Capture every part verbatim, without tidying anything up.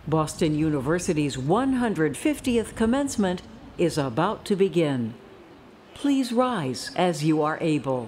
Boston University's one hundred fiftieth Commencement is about to begin. Please rise as you are able.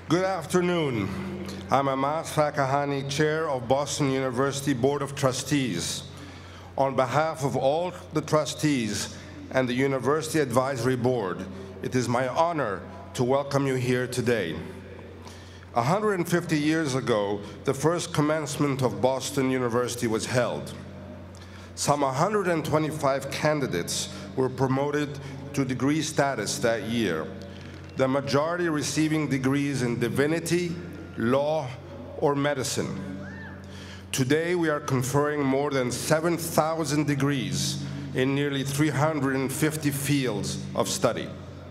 Good afternoon. I'm Amas Fakahani, Chair of Boston University Board of Trustees. On behalf of all the trustees and the University Advisory Board, it is my honor to welcome you here today. one hundred fifty years ago, the first commencement of Boston University was held. Some one hundred twenty-five candidates were promoted to degree status that year, the majority receiving degrees in divinity, law, or medicine. Today, we are conferring more than seven thousand degrees in nearly three hundred fifty fields of study.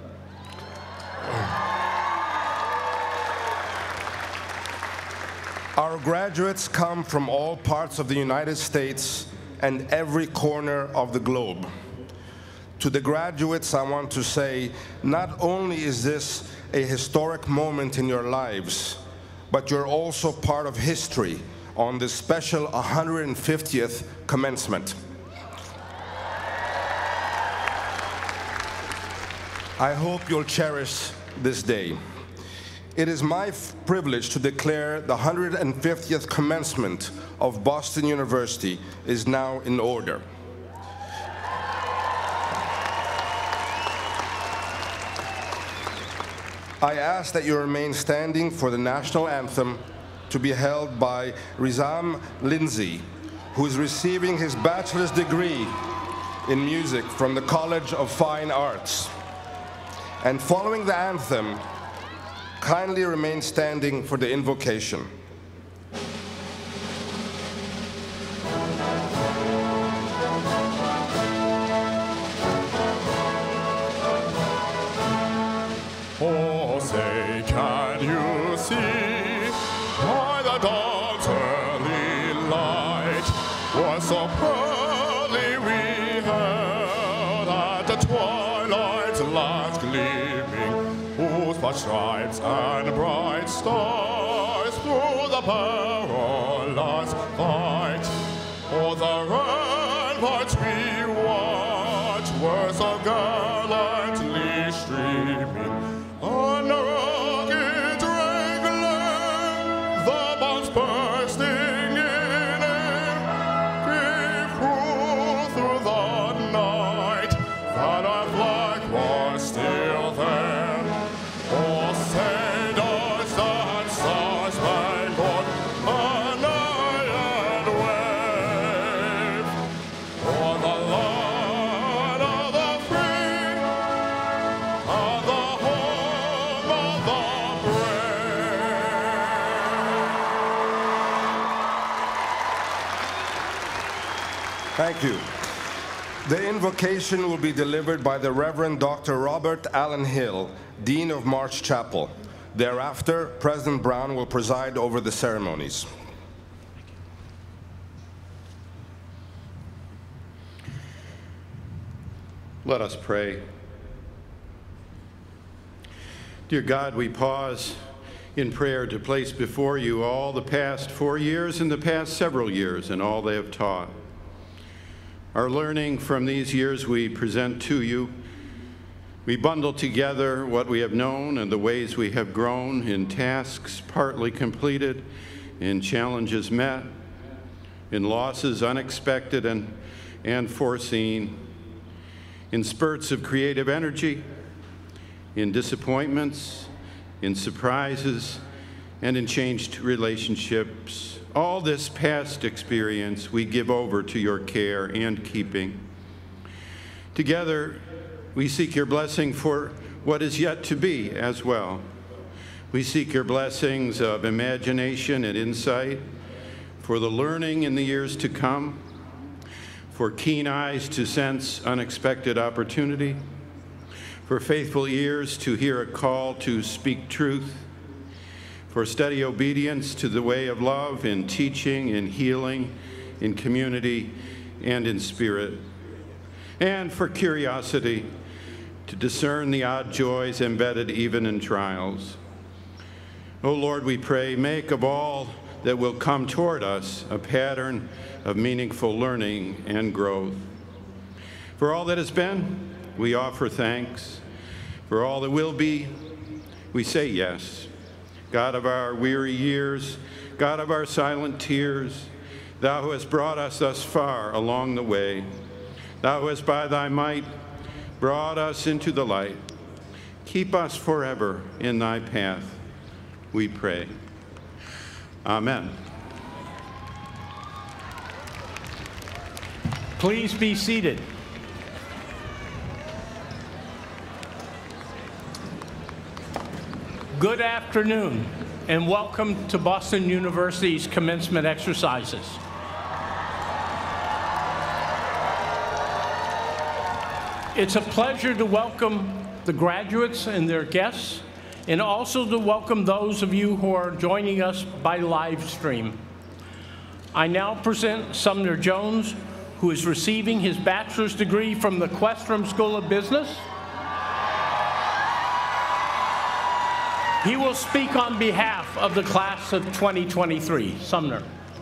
Our graduates come from all parts of the United States and every corner of the globe. To the graduates, I want to say, not only is this a historic moment in your lives, but you're also part of history on this special one hundred fiftieth commencement. I hope you'll cherish this day. It is my privilege to declare the one hundred fiftieth commencement of Boston University is now in order. I ask that you remain standing for the national anthem to be held by Rizam Lindsay, who is receiving his bachelor's degree in music from the College of Fine Arts. And following the anthem, kindly remain standing for the invocation. Oh, say, can you see why the dawn's early light was so pearly we held at the twilight's last gleaming, whose bright stripes and bright stars through the perilous fight? Oh, the ramparts we watched were so gallantly streaming. On the rugged Wrangler, the bombs bursting in air gave proof through the night that our flag was still there. Oh, say does that star-spangled banner wave o'er the land of the free and the home of the brave. Thank you. The invocation will be delivered by the Reverend Doctor Robert Allen Hill, Dean of Marsh Chapel. Thereafter, President Brown will preside over the ceremonies. Let us pray. Dear God, we pause in prayer to place before you all the past four years and the past several years and all they have taught. Our learning from these years we present to you. We bundle together what we have known and the ways we have grown in tasks partly completed, in challenges met, in losses unexpected and, and foreseen, in spurts of creative energy, in disappointments, in surprises, and in changed relationships. All this past experience we give over to your care and keeping. Together, we seek your blessing for what is yet to be as well. We seek your blessings of imagination and insight, for the learning in the years to come, for keen eyes to sense unexpected opportunity, for faithful ears to hear a call to speak truth, for steady obedience to the way of love in teaching, in healing, in community, and in spirit, and for curiosity to discern the odd joys embedded even in trials. O Lord, we pray, make of all that will come toward us a pattern of meaningful learning and growth. For all that has been, we offer thanks. For all that will be, we say yes. God of our weary years, God of our silent tears, thou who hast brought us thus far along the way, thou who hast by thy might brought us into the light, keep us forever in thy path, we pray. Amen. Please be seated. Good afternoon, and welcome to Boston University's commencement exercises. It's a pleasure to welcome the graduates and their guests, and also to welcome those of you who are joining us by live stream. I now present Sumner Jones, who is receiving his bachelor's degree from the Questrom School of Business. He will speak on behalf of the class of twenty twenty-three. Sumner.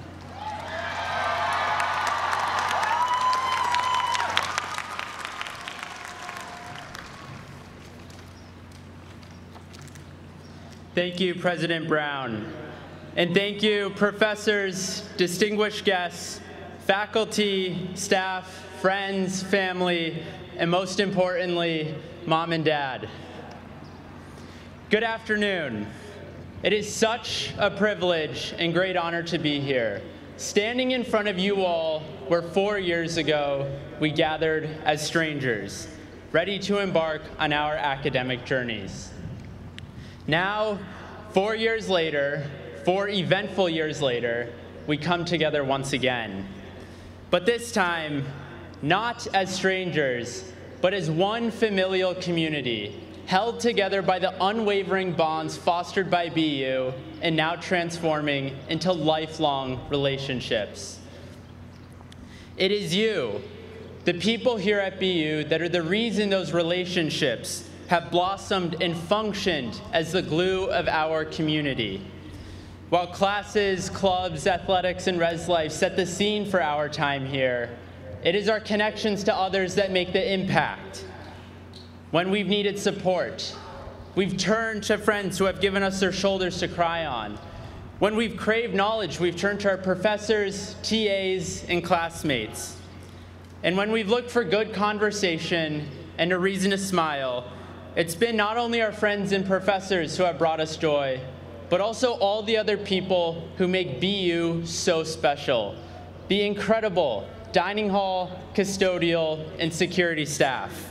Thank you, President Brown. And thank you, professors, distinguished guests, faculty, staff, friends, family, and most importantly, mom and dad. Good afternoon. It is such a privilege and great honor to be here, standing in front of you all where four years ago we gathered as strangers, ready to embark on our academic journeys. Now, four years later, four eventful years later, we come together once again. But this time, not as strangers, but as one familial community, held together by the unwavering bonds fostered by B U and now transforming into lifelong relationships. It is you, the people here at B U, that are the reason those relationships have blossomed and functioned as the glue of our community. While classes, clubs, athletics, and res life set the scene for our time here, it is our connections to others that make the impact. When we've needed support, we've turned to friends who have given us their shoulders to cry on. When we've craved knowledge, we've turned to our professors, T As, and classmates. And when we've looked for good conversation and a reason to smile, it's been not only our friends and professors who have brought us joy, but also all the other people who make B U so special. The incredible dining hall, custodial, and security staff.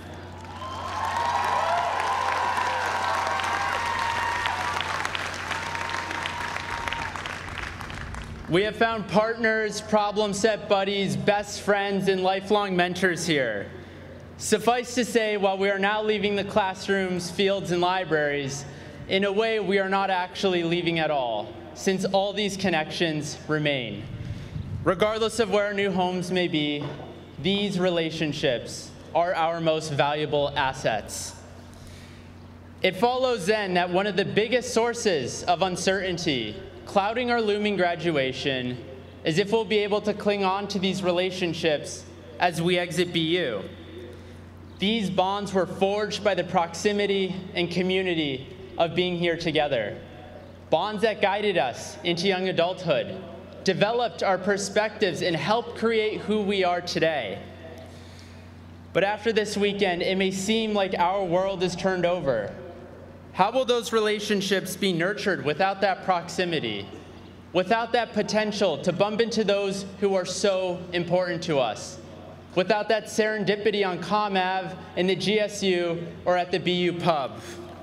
We have found partners, problem set buddies, best friends, and lifelong mentors here. Suffice to say, while we are now leaving the classrooms, fields, and libraries, in a way we are not actually leaving at all, since all these connections remain. Regardless of where our new homes may be, these relationships are our most valuable assets. It follows then that one of the biggest sources of uncertainty clouding our looming graduation is if we'll be able to cling on to these relationships as we exit B U. These bonds were forged by the proximity and community of being here together. Bonds that guided us into young adulthood, developed our perspectives, and helped create who we are today. But after this weekend, it may seem like our world is turned over. How will those relationships be nurtured without that proximity, without that potential to bump into those who are so important to us, without that serendipity on Com Ave, in the G S U, or at the B U pub?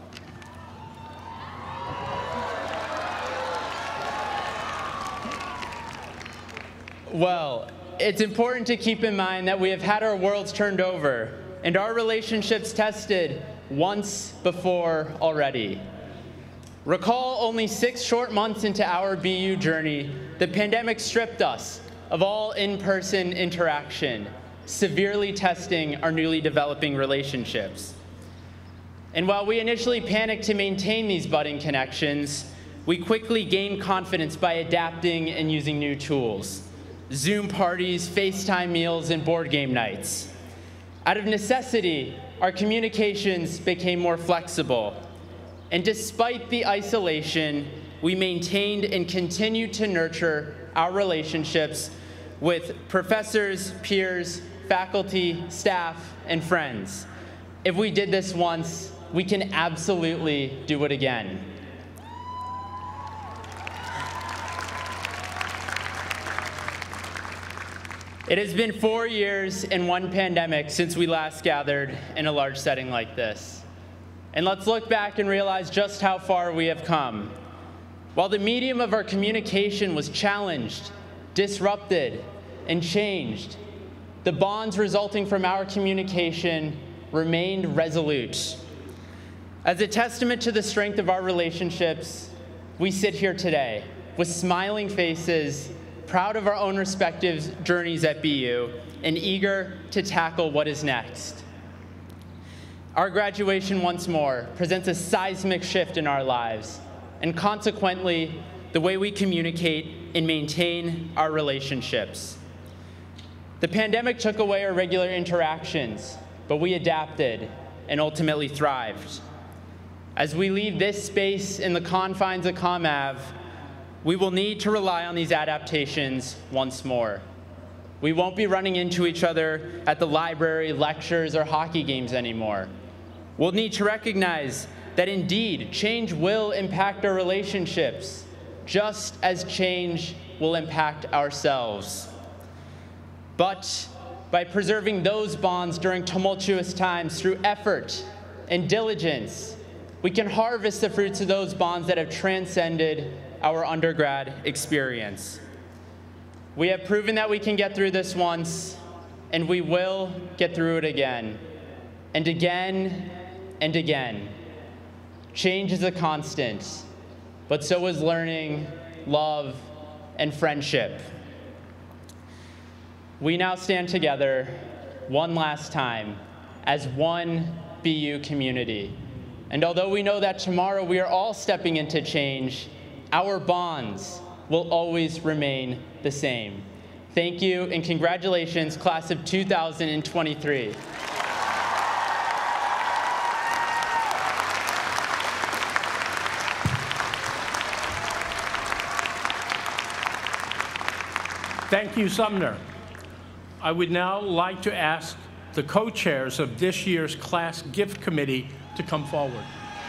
Well, it's important to keep in mind that we have had our worlds turned over and our relationships tested once before already. Recall only six short months into our B U journey, the pandemic stripped us of all in-person interaction, severely testing our newly developing relationships. And while we initially panicked to maintain these budding connections, we quickly gained confidence by adapting and using new tools. Zoom parties, FaceTime meals, and board game nights. Out of necessity, our communications became more flexible. And despite the isolation, we maintained and continued to nurture our relationships with professors, peers, faculty, staff, and friends. If we did this once, we can absolutely do it again. It has been four years and one pandemic since we last gathered in a large setting like this. And let's look back and realize just how far we have come. While the medium of our communication was challenged, disrupted, and changed, the bonds resulting from our communication remained resolute. As a testament to the strength of our relationships, we sit here today with smiling faces, proud of our own respective journeys at B U, and eager to tackle what is next. Our graduation, once more, presents a seismic shift in our lives, and consequently, the way we communicate and maintain our relationships. The pandemic took away our regular interactions, but we adapted and ultimately thrived. As we leave this space in the confines of ComAv, we will need to rely on these adaptations once more. We won't be running into each other at the library, lectures, or hockey games anymore. We'll need to recognize that indeed, change will impact our relationships, just as change will impact ourselves. But by preserving those bonds during tumultuous times through effort and diligence, we can harvest the fruits of those bonds that have transcended our undergrad experience. We have proven that we can get through this once, and we will get through it again, and again, and again. Change is a constant, but so is learning, love, and friendship. We now stand together one last time as one B U community. And although we know that tomorrow we are all stepping into change, our bonds will always remain the same. Thank you, and congratulations, class of two thousand twenty-three. Thank you, Sumner. I would now like to ask the co-chairs of this year's class gift committee to come forward.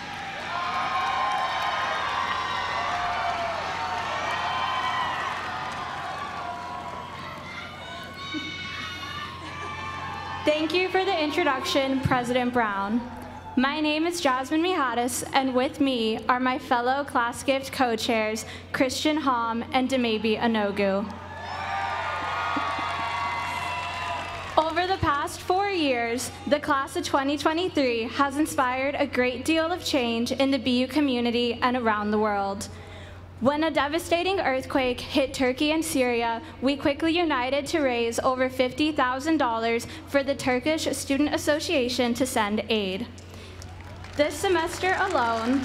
Thank you for the introduction, President Brown. My name is Jasmine Mihatis, and with me are my fellow class gift co-chairs, Christian Hom and Demabi Anogu. Over the past four years, the class of twenty twenty-three has inspired a great deal of change in the B U community and around the world. When a devastating earthquake hit Turkey and Syria, we quickly united to raise over fifty thousand dollars for the Turkish Student Association to send aid. This semester alone,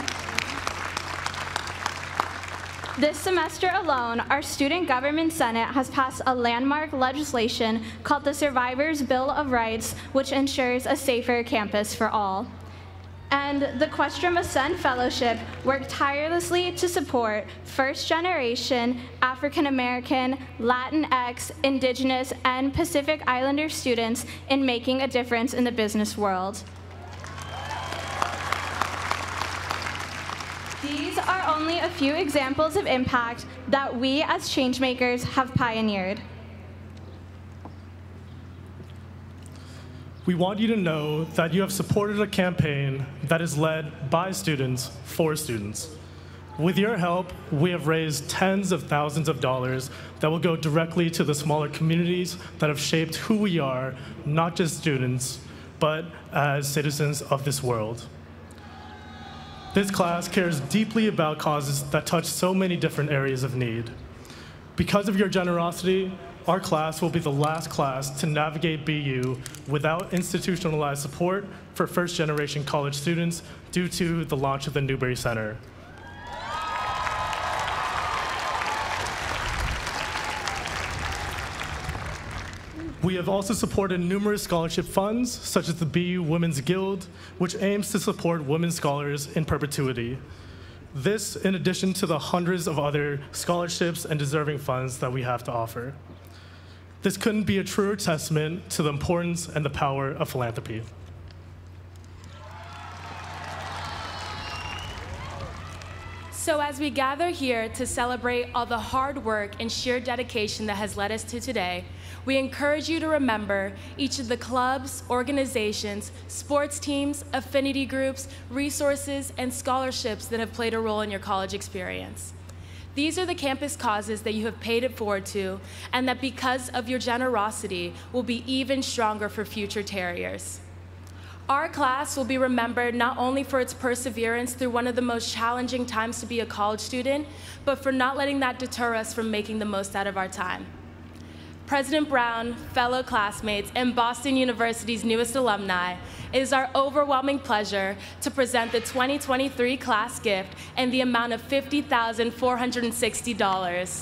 This semester alone, our Student Government Senate has passed a landmark legislation called the Survivors' Bill of Rights, which ensures a safer campus for all. And the Questrom Ascend Fellowship worked tirelessly to support first-generation African-American, Latinx, Indigenous, and Pacific Islander students in making a difference in the business world. These are only a few examples of impact that we as changemakers have pioneered. We want you to know that you have supported a campaign that is led by students for students. With your help, we have raised tens of thousands of dollars that will go directly to the smaller communities that have shaped who we are, not just students, but as citizens of this world. This class cares deeply about causes that touch so many different areas of need. Because of your generosity, our class will be the last class to navigate B U without institutionalized support for first-generation college students due to the launch of the Newberry Center. We have also supported numerous scholarship funds, such as the B U Women's Guild, which aims to support women scholars in perpetuity. This, in addition to the hundreds of other scholarships and deserving funds that we have to offer. This couldn't be a truer testament to the importance and the power of philanthropy. So as we gather here to celebrate all the hard work and sheer dedication that has led us to today, we encourage you to remember each of the clubs, organizations, sports teams, affinity groups, resources, and scholarships that have played a role in your college experience. These are the campus causes that you have paid it forward to, and that because of your generosity will be even stronger for future Terriers. Our class will be remembered not only for its perseverance through one of the most challenging times to be a college student, but for not letting that deter us from making the most out of our time. President Brown, fellow classmates, and Boston University's newest alumni, it is our overwhelming pleasure to present the twenty twenty-three class gift in the amount of fifty thousand four hundred sixty dollars.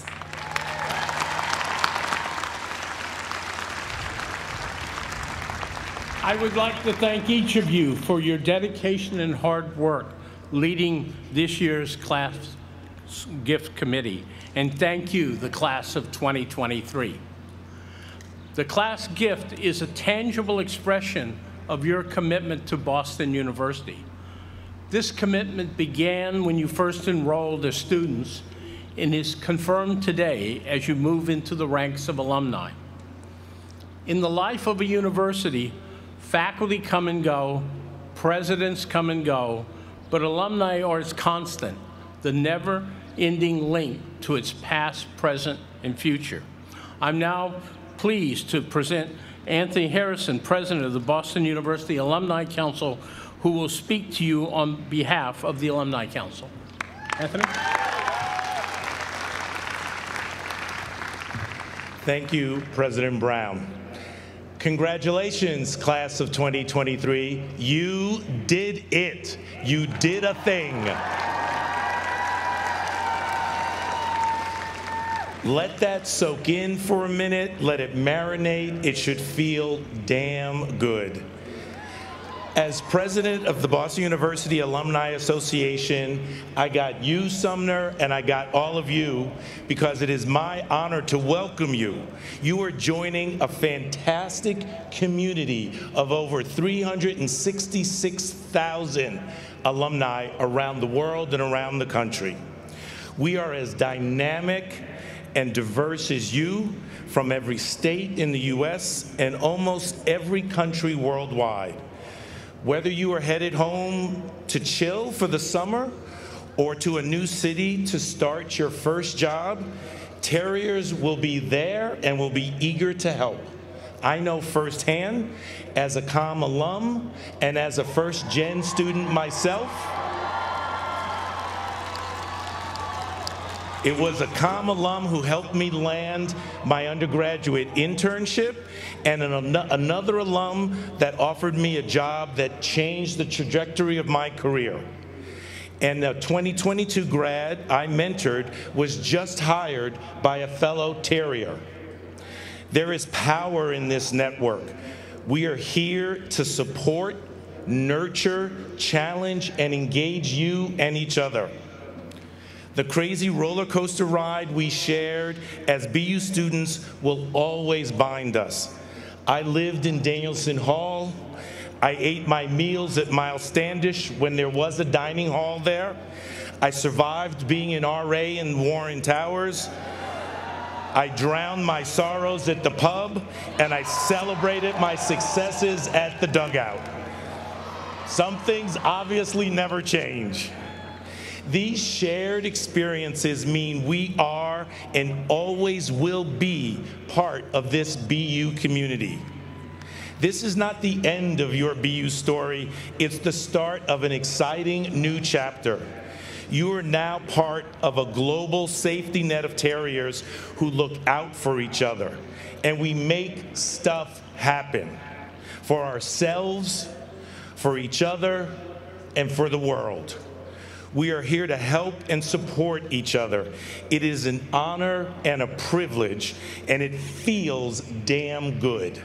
I would like to thank each of you for your dedication and hard work leading this year's class gift committee, and thank you, the class of twenty twenty-three. The class gift is a tangible expression of your commitment to Boston University. This commitment began when you first enrolled as students and is confirmed today as you move into the ranks of alumni. In the life of a university, faculty come and go, presidents come and go, but alumni are its constant, the never-ending link to its past, present, and future. I'm now pleased to present Anthony Harrison, President of the Boston University Alumni Council, who will speak to you on behalf of the Alumni Council. Anthony? Thank you, President Brown. Congratulations, class of twenty twenty-three. You did it. You did a thing. Let that soak in for a minute. Let it marinate. It should feel damn good. As president of the Boston University Alumni Association, I got you, Sumner, and I got all of you because it is my honor to welcome you. You are joining a fantastic community of over three hundred sixty-six thousand alumni around the world and around the country. We are as dynamic and diverse as you from every state in the U S and almost every country worldwide. Whether you are headed home to chill for the summer or to a new city to start your first job, Terriers will be there and will be eager to help. I know firsthand, as a Com alum and as a first-gen student myself, it was a Com alum who helped me land my undergraduate internship, and an, another alum that offered me a job that changed the trajectory of my career. And the twenty twenty-two grad I mentored was just hired by a fellow Terrier. There is power in this network. We are here to support, nurture, challenge, and engage you and each other. The crazy roller coaster ride we shared as B U students will always bind us. I lived in Danielson Hall. I ate my meals at Miles Standish when there was a dining hall there. I survived being an R A in Warren Towers. I drowned my sorrows at the pub, and I celebrated my successes at the dugout. Some things obviously never change. These shared experiences mean we are and always will be part of this B U community. This is not the end of your B U story. It's the start of an exciting new chapter. You are now part of a global safety net of Terriers who look out for each other, and we make stuff happen for ourselves, for each other, and for the world. We are here to help and support each other. It is an honor and a privilege, and it feels damn good.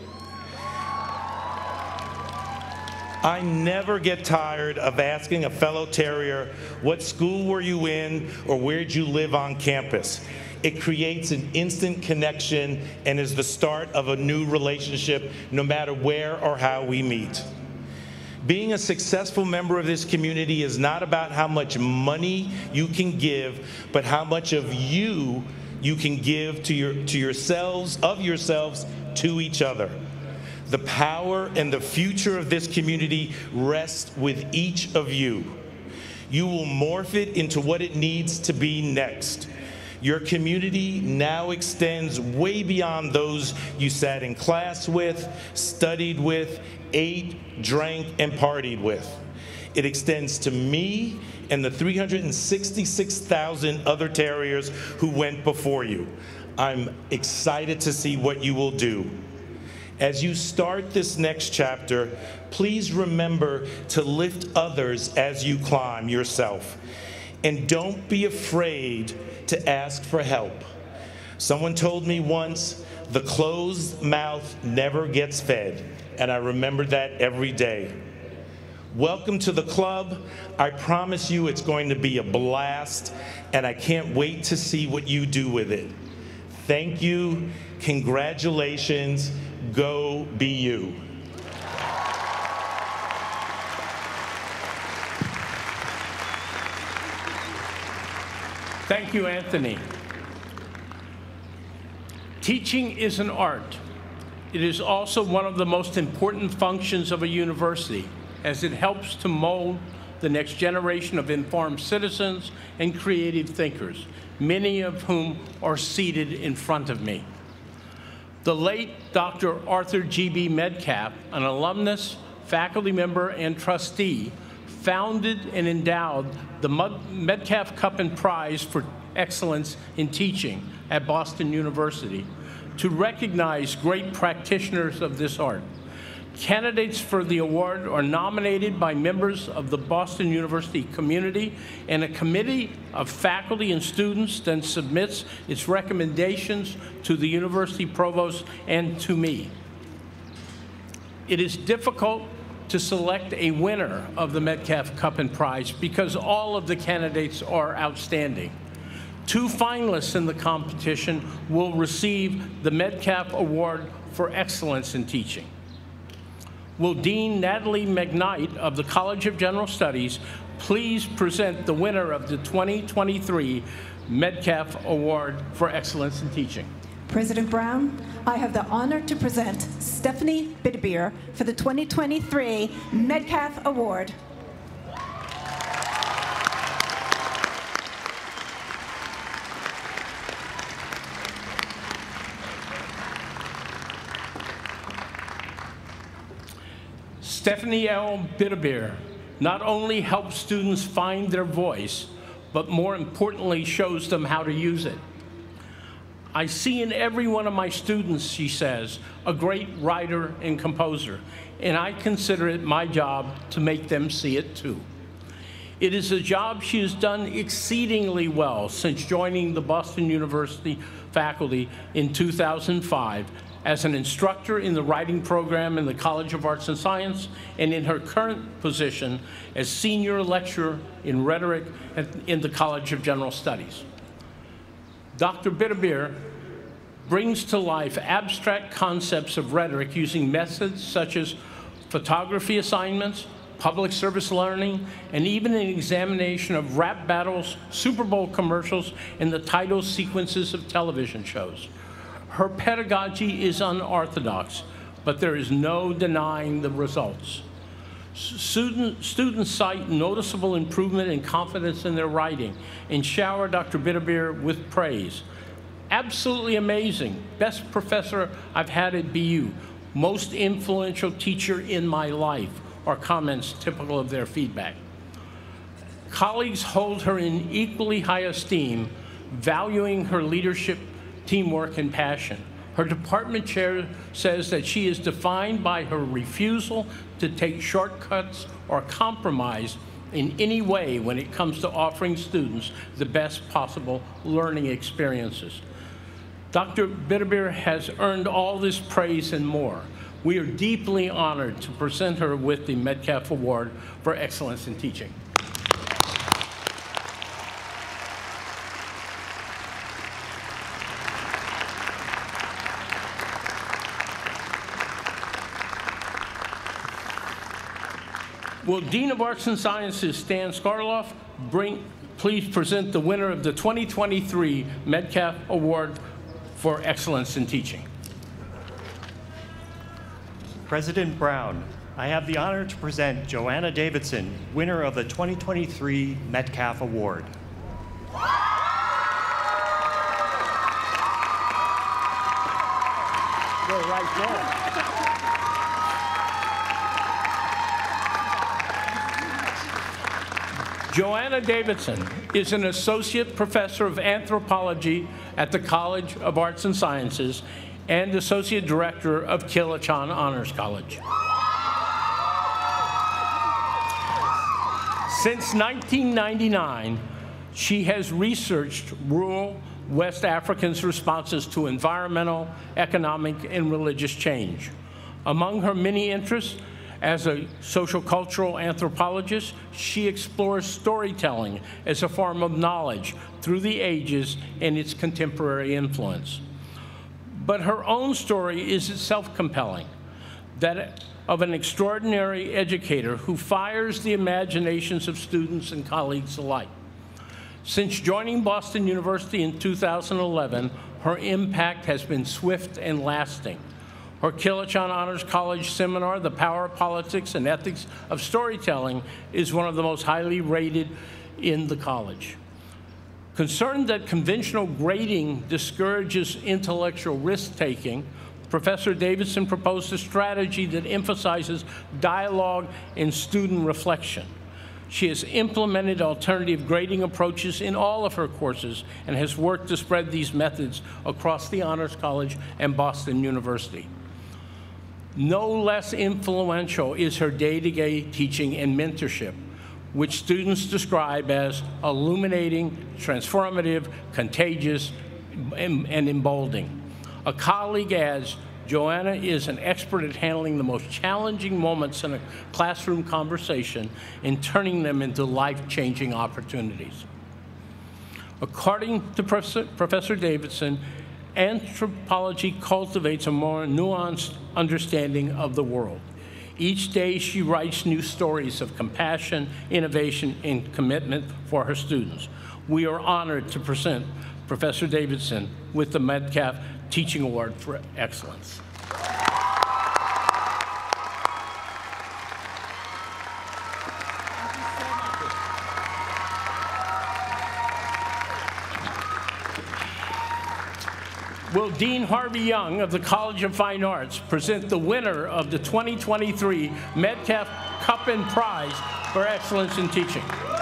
I never get tired of asking a fellow Terrier, what school were you in, or where'd you live on campus? It creates an instant connection and is the start of a new relationship, no matter where or how we meet. Being a successful member of this community is not about how much money you can give, but how much of you you can give to your to yourselves, of yourselves, to each other. The power and the future of this community rests with each of you. You will morph it into what it needs to be next. Your community now extends way beyond those you sat in class with, studied with, ate, drank, and partied with. It extends to me and the three hundred sixty-six thousand other Terriers who went before you. I'm excited to see what you will do. As you start this next chapter, please remember to lift others as you climb yourself. And don't be afraid to ask for help. Someone told me once, the closed mouth never gets fed, and I remember that every day. Welcome to the club. I promise you it's going to be a blast, and I can't wait to see what you do with it. Thank you, congratulations, go be you. Thank you, Anthony. Teaching is an art. It is also one of the most important functions of a university, as it helps to mold the next generation of informed citizens and creative thinkers, many of whom are seated in front of me. The late Doctor Arthur G B Metcalf, an alumnus, faculty member, and trustee, founded and endowed the Metcalf Cup and Prize for Excellence in Teaching at Boston University to recognize great practitioners of this art. Candidates for the award are nominated by members of the Boston University community, and a committee of faculty and students then submits its recommendations to the university provost and to me. It is difficult to select a winner of the Metcalf Cup and Prize because all of the candidates are outstanding. Two finalists in the competition will receive the Metcalf Award for Excellence in Teaching. Will Dean Natalie McKnight of the College of General Studies please present the winner of the twenty twenty-three Metcalf Award for Excellence in Teaching? President Brown, I have the honor to present Stephanie Bittebeer for the twenty twenty-three Metcalf Award. Stephanie L. Bittebeer not only helps students find their voice, but more importantly, shows them how to use it. I see in every one of my students, she says, a great writer and composer, and I consider it my job to make them see it too. It is a job she has done exceedingly well since joining the Boston University faculty in two thousand five as an instructor in the writing program in the College of Arts and Science, and in her current position as senior lecturer in rhetoric in the College of General Studies. Doctor Bittebeer brings to life abstract concepts of rhetoric using methods such as photography assignments, public service learning, and even an examination of rap battles, Super Bowl commercials, and the title sequences of television shows. Her pedagogy is unorthodox, but there is no denying the results. Student, students cite noticeable improvement and confidence in their writing and shower Doctor Bittebeer with praise. Absolutely amazing. Best professor I've had at B U. Most influential teacher in my life, are comments typical of their feedback. Colleagues hold her in equally high esteem, valuing her leadership, teamwork, and passion. Her department chair says that she is defined by her refusal to take shortcuts or compromise in any way when it comes to offering students the best possible learning experiences. Doctor Bitterbeer has earned all this praise and more. We are deeply honored to present her with the Metcalf Award for Excellence in Teaching. Will Dean of Arts and Sciences Stan Skarloff bring, please present the winner of the twenty twenty-three Metcalf Award for Excellence in Teaching. President Brown, I have the honor to present Joanna Davidson, winner of the twenty twenty-three Metcalf Award. Go right there. Joanna Davidson is an associate professor of anthropology at the College of Arts and Sciences and associate director of Kilachon Honors College. Since nineteen ninety-nine, she has researched rural West Africans' responses to environmental, economic, and religious change. Among her many interests, as a social-cultural anthropologist, she explores storytelling as a form of knowledge through the ages and its contemporary influence. But her own story is itself compelling, that of an extraordinary educator who fires the imaginations of students and colleagues alike. Since joining Boston University in two thousand eleven, her impact has been swift and lasting. Her Kilachon Honors College seminar, The Power, Politics, and Ethics of Storytelling, is one of the most highly rated in the college. Concerned that conventional grading discourages intellectual risk-taking, Professor Davidson proposed a strategy that emphasizes dialogue and student reflection. She has implemented alternative grading approaches in all of her courses and has worked to spread these methods across the Honors College and Boston University. No less influential is her day-to-day teaching and mentorship, which students describe as illuminating, transformative, contagious, and, and emboldening. A colleague adds, Joanna is an expert at handling the most challenging moments in a classroom conversation and turning them into life-changing opportunities. According to Professor Davidson, anthropology cultivates a more nuanced understanding of the world. Each day she writes new stories of compassion, innovation, and commitment for her students. We are honored to present Professor Davidson with the Metcalf Teaching Award for Excellence. Will Dean Harvey Young of the College of Fine Arts present the winner of the twenty twenty-three Metcalf Cup and Prize for Excellence in Teaching?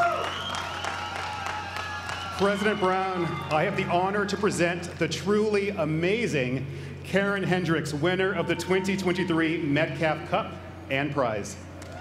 President Brown, I have the honor to present the truly amazing Karen Hendricks, winner of the twenty twenty-three Metcalf Cup and Prize.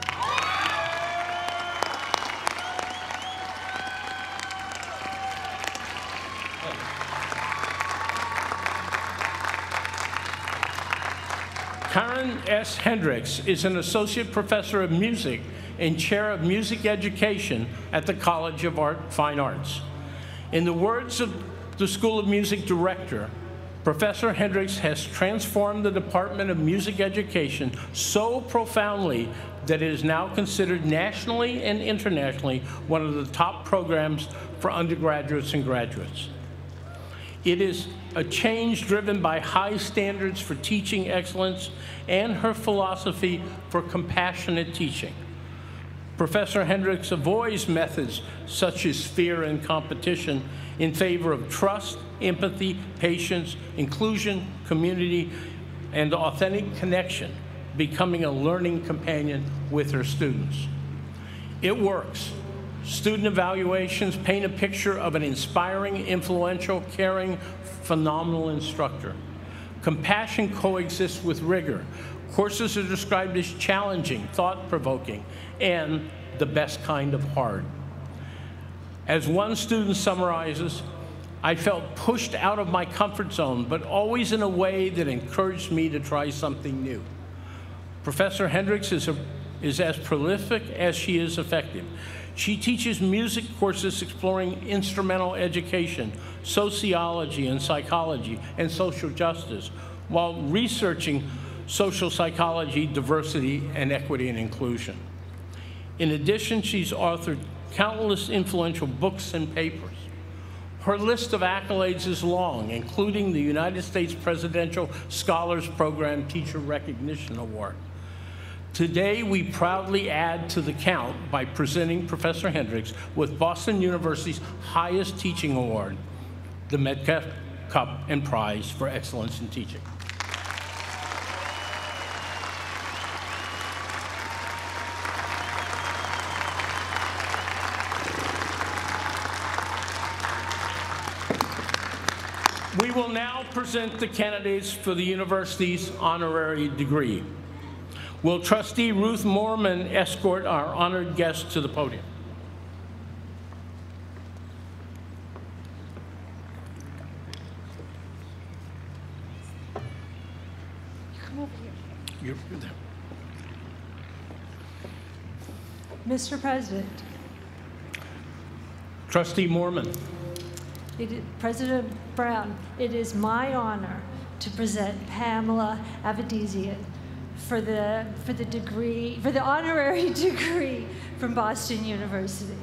Karen S. Hendricks is an associate professor of music and chair of music education at the College of Art, Fine Arts. In the words of the School of Music director, Professor Hendricks has transformed the Department of Music Education so profoundly that it is now considered nationally and internationally one of the top programs for undergraduates and graduates. It is a change driven by high standards for teaching excellence and her philosophy for compassionate teaching. Professor Hendricks avoids methods such as fear and competition in favor of trust, empathy, patience, inclusion, community, and authentic connection, becoming a learning companion with her students. It works. Student evaluations paint a picture of an inspiring, influential, caring, phenomenal instructor. Compassion coexists with rigor. Courses are described as challenging, thought-provoking, and the best kind of hard. As one student summarizes, I felt pushed out of my comfort zone, but always in a way that encouraged me to try something new. Professor Hendricks is, a, is as prolific as she is effective. She teaches music courses exploring instrumental education, sociology and psychology, and social justice, while researching social psychology, diversity, and equity and inclusion. In addition, she's authored countless influential books and papers. Her list of accolades is long, including the United States Presidential Scholars Program Teacher Recognition Award. Today, we proudly add to the count by presenting Professor Hendricks with Boston University's highest teaching award, the Metcalf Cup and Prize for Excellence in Teaching. We will now present the candidates for the university's honorary degree. Will Trustee Ruth Moorman escort our honored guest to the podium? Come over here. You're, you're there. Mister President. Trustee Moorman. It is, President Brown, it is my honor to present Pamela Avedisian for the for the degree for the honorary degree from Boston University.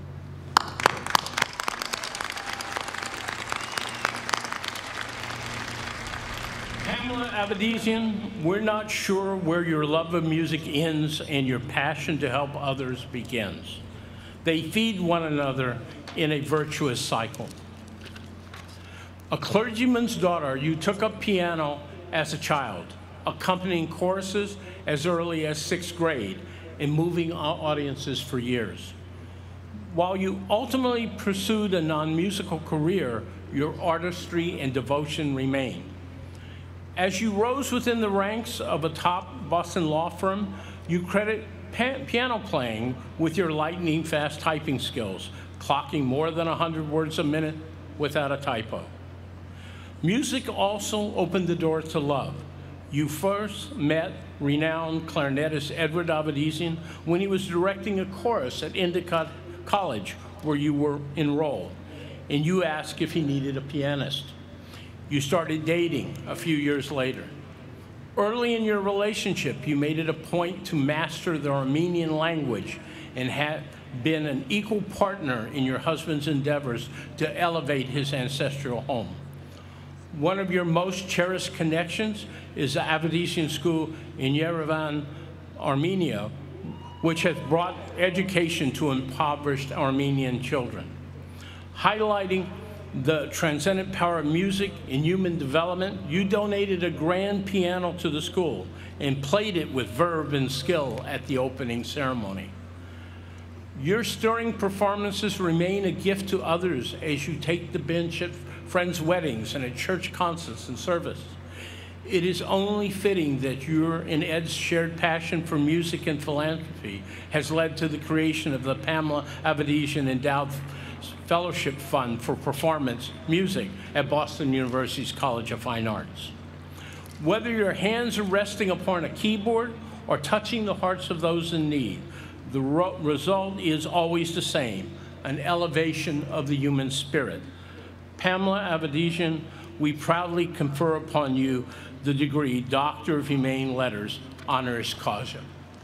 Pamela Avedisian, we're not sure where your love of music ends and your passion to help others begins. They feed one another in a virtuous cycle. A clergyman's daughter, you took up piano as a child, accompanying choruses as early as sixth grade and moving audiences for years. While you ultimately pursued a non-musical career, your artistry and devotion remained. As you rose within the ranks of a top Boston law firm, you credit piano playing with your lightning-fast typing skills, clocking more than one hundred words a minute without a typo. Music also opened the door to love. You first met renowned clarinetist Edward Avedisian when he was directing a chorus at Endicott College, where you were enrolled, and you asked if he needed a pianist. You started dating a few years later. Early in your relationship, you made it a point to master the Armenian language and had been an equal partner in your husband's endeavors to elevate his ancestral home. One of your most cherished connections is the Avedisian School in Yerevan, Armenia, which has brought education to impoverished Armenian children. Highlighting the transcendent power of music in human development, you donated a grand piano to the school and played it with verve and skill at the opening ceremony. Your stirring performances remain a gift to others as you take the bench at friends' weddings and at church concerts and service. It is only fitting that your and Ed's shared passion for music and philanthropy has led to the creation of the Pamela Avedisian Endowed Fellowship Fund for Performance Music at Boston University's College of Fine Arts. Whether your hands are resting upon a keyboard or touching the hearts of those in need, the result is always the same, an elevation of the human spirit. Pamela Avedisian, we proudly confer upon you the degree Doctor of Humane Letters, honoris causa.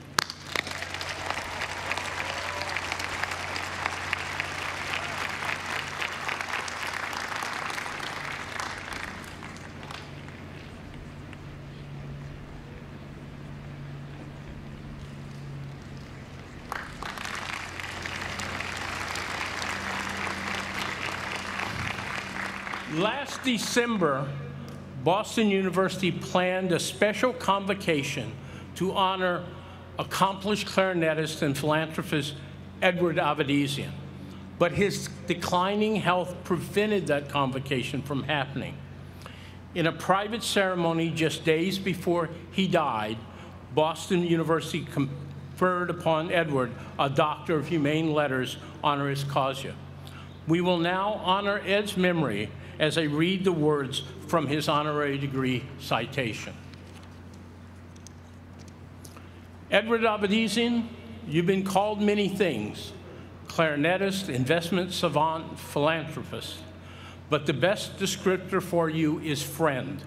Last December, Boston University planned a special convocation to honor accomplished clarinetist and philanthropist Edward Avedisian, but his declining health prevented that convocation from happening. In a private ceremony just days before he died, Boston University conferred upon Edward a Doctor of Humane Letters honoris causa. We will now honor Ed's memory as I read the words from his honorary degree citation. Edward Avedisian, you've been called many things: clarinetist, investment savant, philanthropist. But the best descriptor for you is friend.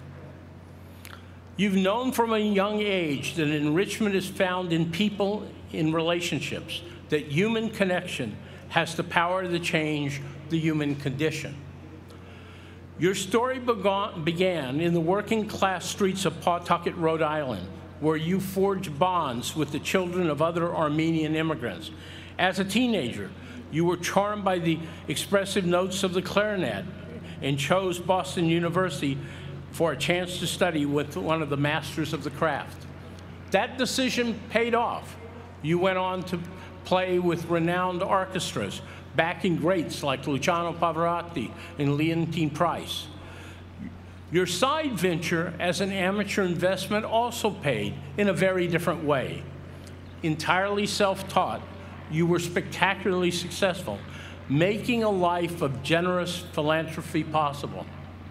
You've known from a young age that enrichment is found in people, in relationships, that human connection has the power to change the human condition. Your story began in the working class streets of Pawtucket, Rhode Island, where you forged bonds with the children of other Armenian immigrants. As a teenager, you were charmed by the expressive notes of the clarinet and chose Boston University for a chance to study with one of the masters of the craft. That decision paid off. You went on to play with renowned orchestras, backing greats like Luciano Pavarotti and Leontine Price. Your side venture as an amateur investment also paid in a very different way. Entirely self-taught, you were spectacularly successful, making a life of generous philanthropy possible.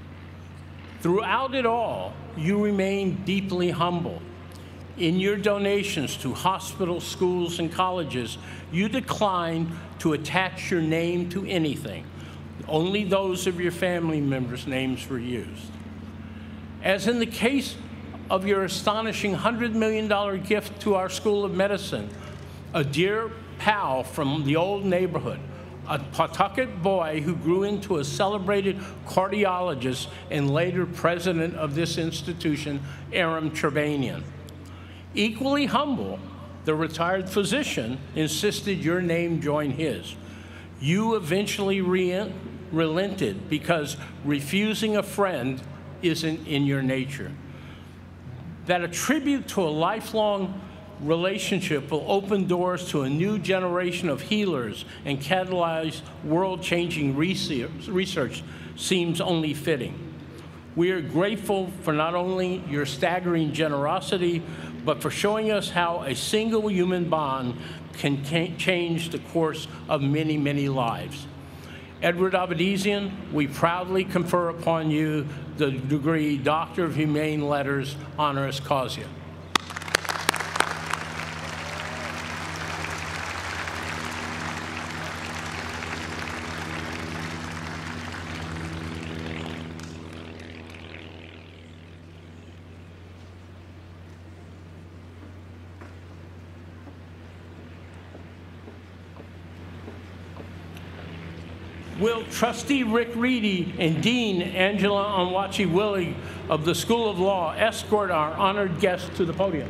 Throughout it all, you remained deeply humble. In your donations to hospitals, schools, and colleges, you declined to attach your name to anything. Only those of your family members' names were used. As in the case of your astonishing one hundred million dollar gift to our School of Medicine, a dear pal from the old neighborhood, a Pawtucket boy who grew into a celebrated cardiologist and later president of this institution, Aram Trerbanian. Equally humble, the retired physician insisted your name join his. You eventually re relented because refusing a friend isn't in your nature. That a tribute to a lifelong relationship will open doors to a new generation of healers and catalyze world-changing research seems only fitting. We are grateful for not only your staggering generosity, but for showing us how a single human bond can change the course of many, many lives. Edward Avedisian, we proudly confer upon you the degree Doctor of Humane Letters honoris causa. Will Trustee Rick Reedy and Dean Angela Onwachi-Willig of the School of Law escort our honored guests to the podium?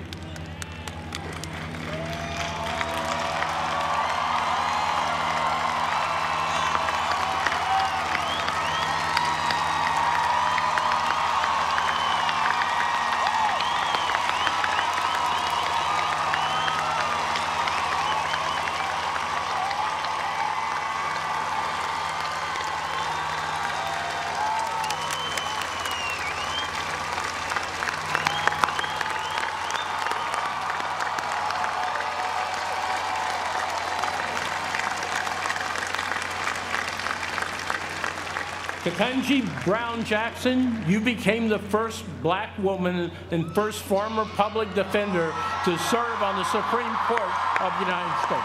Ketanji Brown Jackson, you became the first black woman and first former public defender to serve on the Supreme Court of the United States.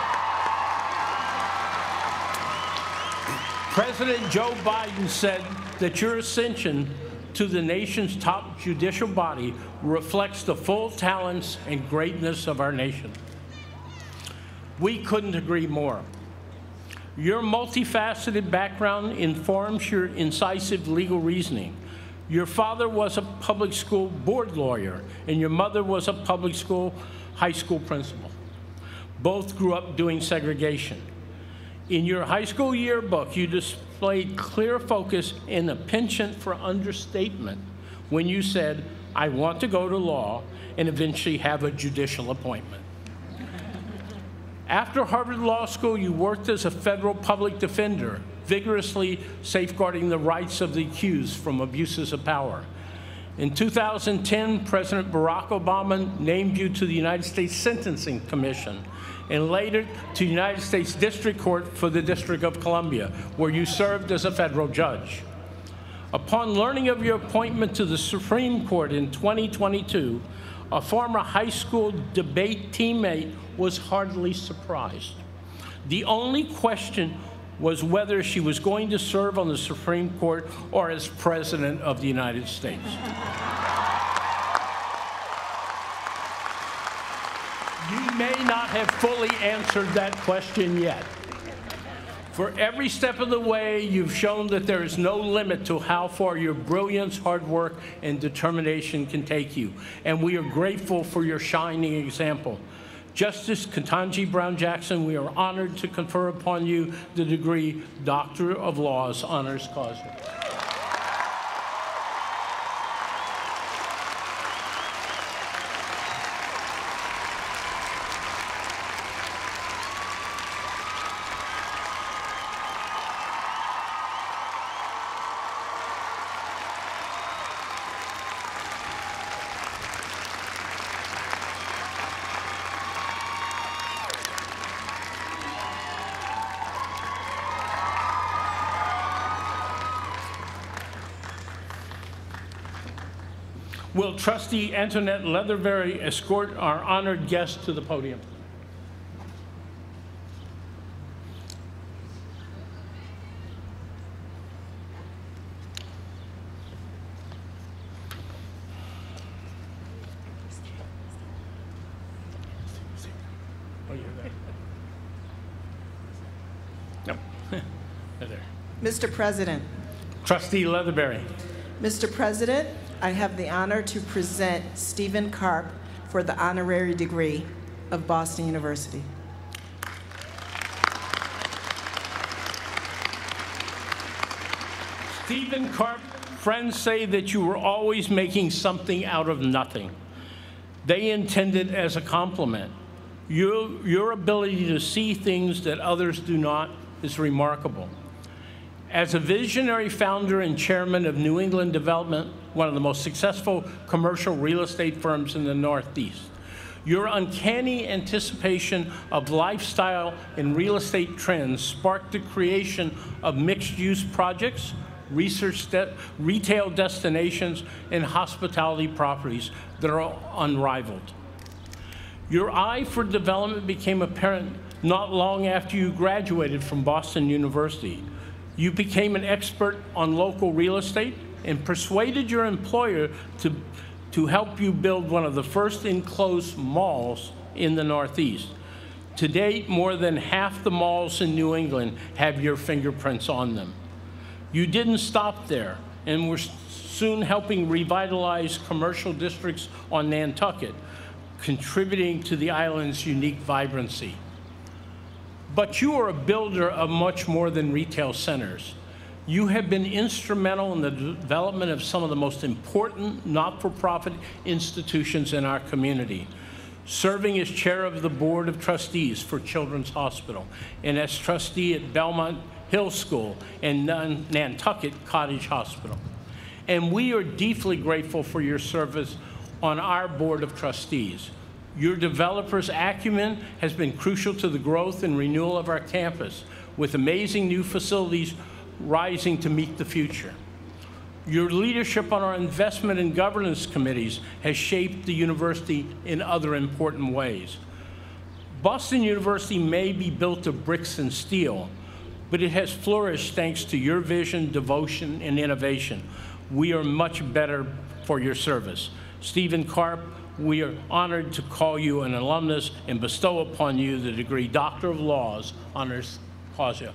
President Joe Biden said that your ascension to the nation's top judicial body reflects the full talents and greatness of our nation. We couldn't agree more. Your multifaceted background informs your incisive legal reasoning. Your father was a public school board lawyer, and your mother was a public school high school principal. Both grew up doing segregation. In your high school yearbook, you displayed clear focus and a penchant for understatement when you said, "I want to go to law and eventually have a judicial appointment." After Harvard Law School, you worked as a federal public defender, vigorously safeguarding the rights of the accused from abuses of power. In two thousand ten, President Barack Obama named you to the United States Sentencing Commission, and later to the United States District Court for the District of Columbia, where you served as a federal judge. Upon learning of your appointment to the Supreme Court in twenty twenty-two, a former high school debate teammate was hardly surprised. The only question was whether she was going to serve on the Supreme Court or as President of the United States. You may not have fully answered that question yet. For every step of the way, you've shown that there is no limit to how far your brilliance, hard work, and determination can take you. And we are grateful for your shining example. Justice Ketanji Brown Jackson, we are honored to confer upon you the degree Doctor of Laws, Honors Causa. Will Trustee Antoinette Leatherberry escort our honored guest to the podium? Oh, you're there. No, they're there. Mister President. Trustee Leatherberry. Mister President, I have the honor to present Stephen Karp for the honorary degree of Boston University. Stephen Karp, friends say that you were always making something out of nothing. They intend it as a compliment. Your, your ability to see things that others do not is remarkable. As a visionary founder and chairman of New England Development, one of the most successful commercial real estate firms in the Northeast, your uncanny anticipation of lifestyle and real estate trends sparked the creation of mixed-use projects, research de- retail destinations, and hospitality properties that are unrivaled. Your eye for development became apparent not long after you graduated from Boston University. You became an expert on local real estate and persuaded your employer to, to help you build one of the first enclosed malls in the Northeast. To date, more than half the malls in New England have your fingerprints on them. You didn't stop there, and were soon helping revitalize commercial districts on Nantucket, contributing to the island's unique vibrancy. But you are a builder of much more than retail centers. You have been instrumental in the development of some of the most important not-for-profit institutions in our community, serving as chair of the Board of Trustees for Children's Hospital and as trustee at Belmont Hill School and Nantucket Cottage Hospital. And we are deeply grateful for your service on our Board of Trustees. Your developer's acumen has been crucial to the growth and renewal of our campus, with amazing new facilities rising to meet the future. Your leadership on our investment and governance committees has shaped the university in other important ways. Boston University may be built of bricks and steel, but it has flourished thanks to your vision, devotion, and innovation. We are much better for your service. Stephen Karp, we are honored to call you an alumnus and bestow upon you the degree Doctor of Laws, Honors Causa.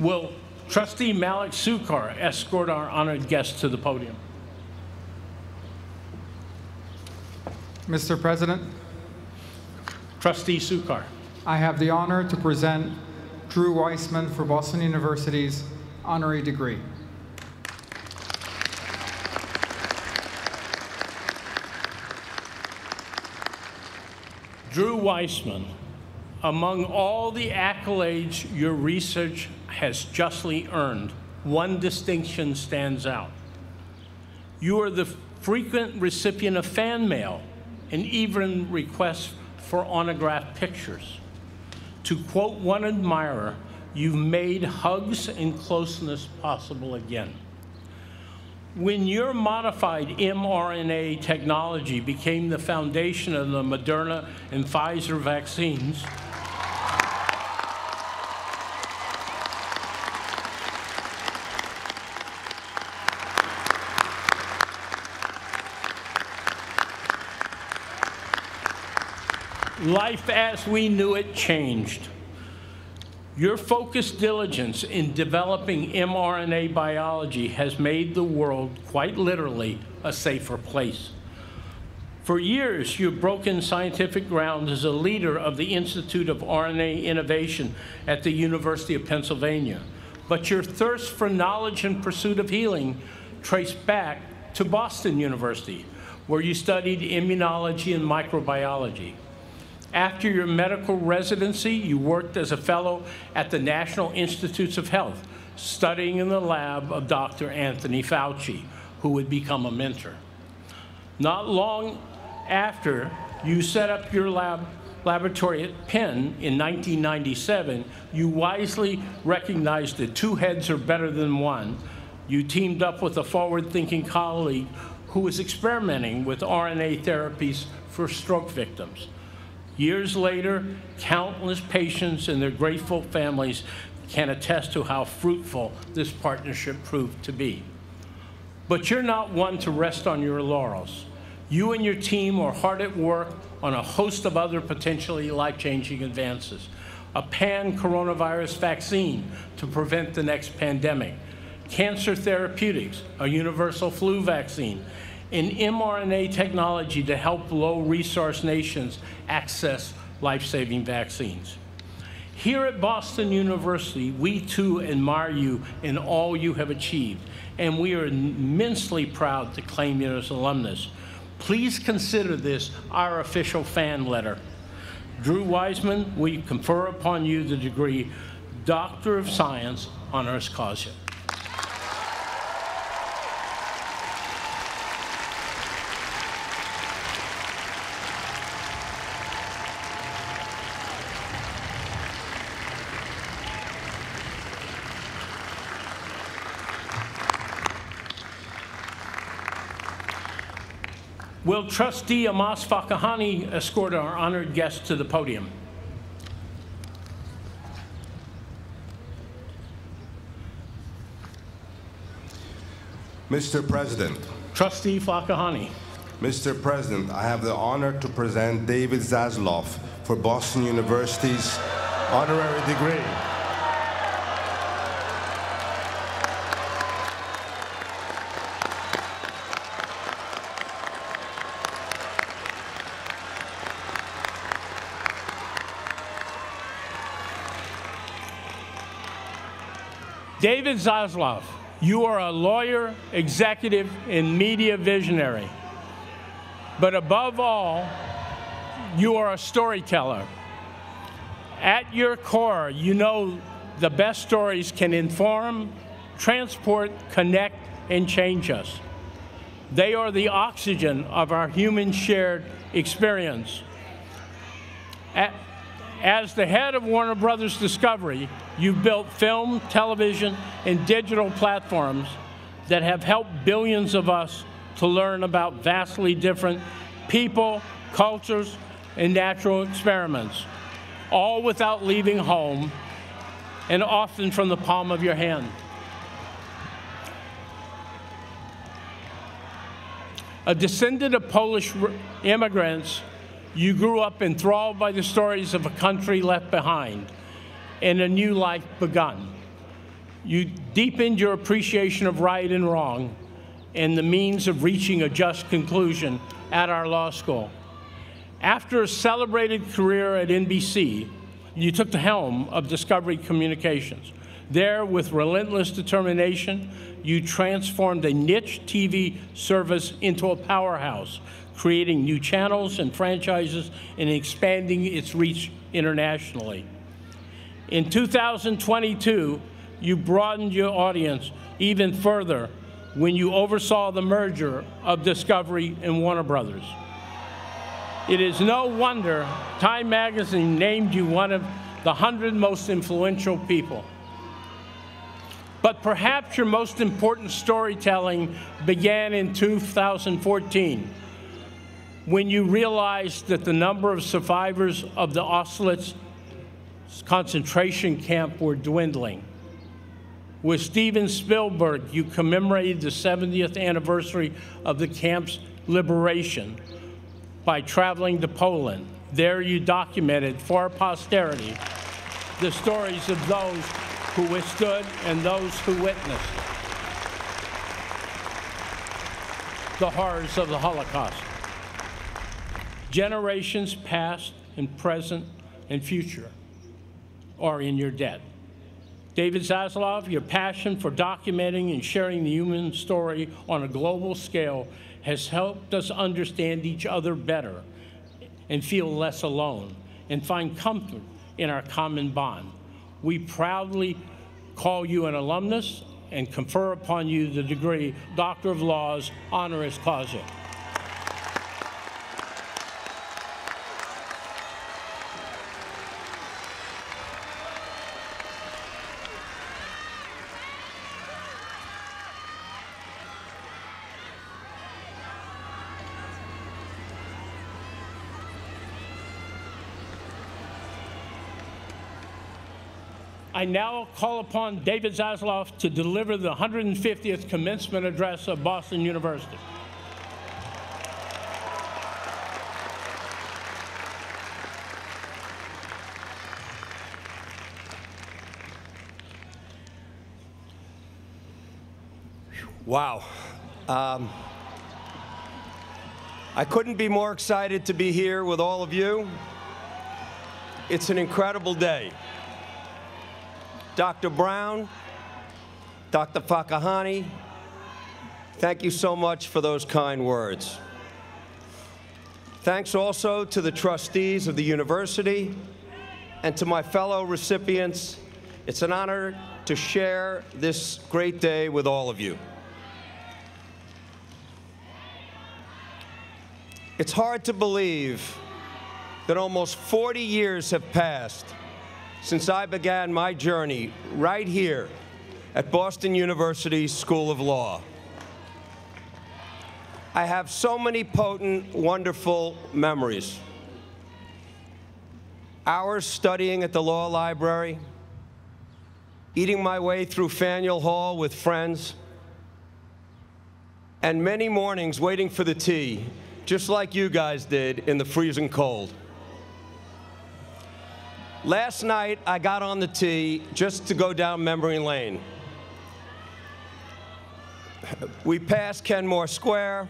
Will Trustee Malik Sukar escort our honored guest to the podium? Mister President, Trustee Sukar. I have the honor to present Drew Weissman for Boston University's honorary degree. Drew Weissman, among all the accolades your research has justly earned, one distinction stands out. You are the frequent recipient of fan mail and even requests for autographed pictures. To quote one admirer, you've made hugs and closeness possible again. When your modified mRNA technology became the foundation of the Moderna and Pfizer vaccines, life as we knew it changed. Your focused diligence in developing mRNA biology has made the world, quite literally, a safer place. For years, you've broken scientific ground as a leader of the Institute of R N A Innovation at the University of Pennsylvania. But your thirst for knowledge and pursuit of healing traced back to Boston University, where you studied immunology and microbiology. After your medical residency, you worked as a fellow at the National Institutes of Health, studying in the lab of Doctor Anthony Fauci, who would become a mentor. Not long after you set up your lab, laboratory at Penn in nineteen ninety-seven, you wisely recognized that two heads are better than one. You teamed up with a forward-thinking colleague who was experimenting with R N A therapies for stroke victims. Years later, countless patients and their grateful families can attest to how fruitful this partnership proved to be. But you're not one to rest on your laurels. You and your team are hard at work on a host of other potentially life-changing advances. A pan-coronavirus vaccine to prevent the next pandemic, cancer therapeutics, a universal flu vaccine, and mRNA technology to help low-resource nations access life-saving vaccines. Here at Boston University, we too admire you in all you have achieved, and we are immensely proud to claim you as alumnus. Please consider this our official fan letter. Drew Weissman, we confer upon you the degree Doctor of Science, honoris causa. Will Trustee Amos Fakahani escort our honored guest to the podium? Mister President. Trustee Fakahani. Mister President, I have the honor to present David Zaslav for Boston University's honorary degree. David Zaslav, you are a lawyer, executive, and media visionary. But above all, you are a storyteller. At your core, you know the best stories can inform, transport, connect, and change us. They are the oxygen of our human shared experience. At, As the head of Warner Brothers Discovery, you've built film, television, and digital platforms that have helped billions of us to learn about vastly different people, cultures, and natural experiments, all without leaving home and often from the palm of your hand. A descendant of Polish immigrants, you grew up enthralled by the stories of a country left behind and a new life begun. You deepened your appreciation of right and wrong and the means of reaching a just conclusion at our law school. After a celebrated career at N B C, you took the helm of Discovery Communications. There, with relentless determination, you transformed a niche T V service into a powerhouse, creating new channels and franchises and expanding its reach internationally. In two thousand twenty-two, you broadened your audience even further when you oversaw the merger of Discovery and Warner Brothers. It is no wonder Time magazine named you one of the one hundred most influential people. But perhaps your most important storytelling began in two thousand fourteen, when you realized that the number of survivors of the Auschwitz concentration camp were dwindling. With Steven Spielberg, you commemorated the seventieth anniversary of the camp's liberation by traveling to Poland. There you documented for posterity the stories of those who withstood and those who witnessed the horrors of the Holocaust. Generations past and present and future are in your debt. David Zaslav, your passion for documenting and sharing the human story on a global scale has helped us understand each other better and feel less alone and find comfort in our common bond. We proudly call you an alumnus and confer upon you the degree Doctor of Laws, honoris causa. I now call upon David Zaslav to deliver the one hundred fiftieth Commencement Address of Boston University. Wow. Um, I couldn't be more excited to be here with all of you. It's an incredible day. Doctor Brown, Doctor Fakahani, thank you so much for those kind words. Thanks also to the trustees of the university and to my fellow recipients. It's an honor to share this great day with all of you. It's hard to believe that almost forty years have passed since I began my journey right here at Boston University School of Law. I have so many potent, wonderful memories. Hours studying at the law library, eating my way through Faneuil Hall with friends, and many mornings waiting for the tea, just like you guys did in the freezing cold. Last night, I got on the T just to go down memory lane. We passed Kenmore Square.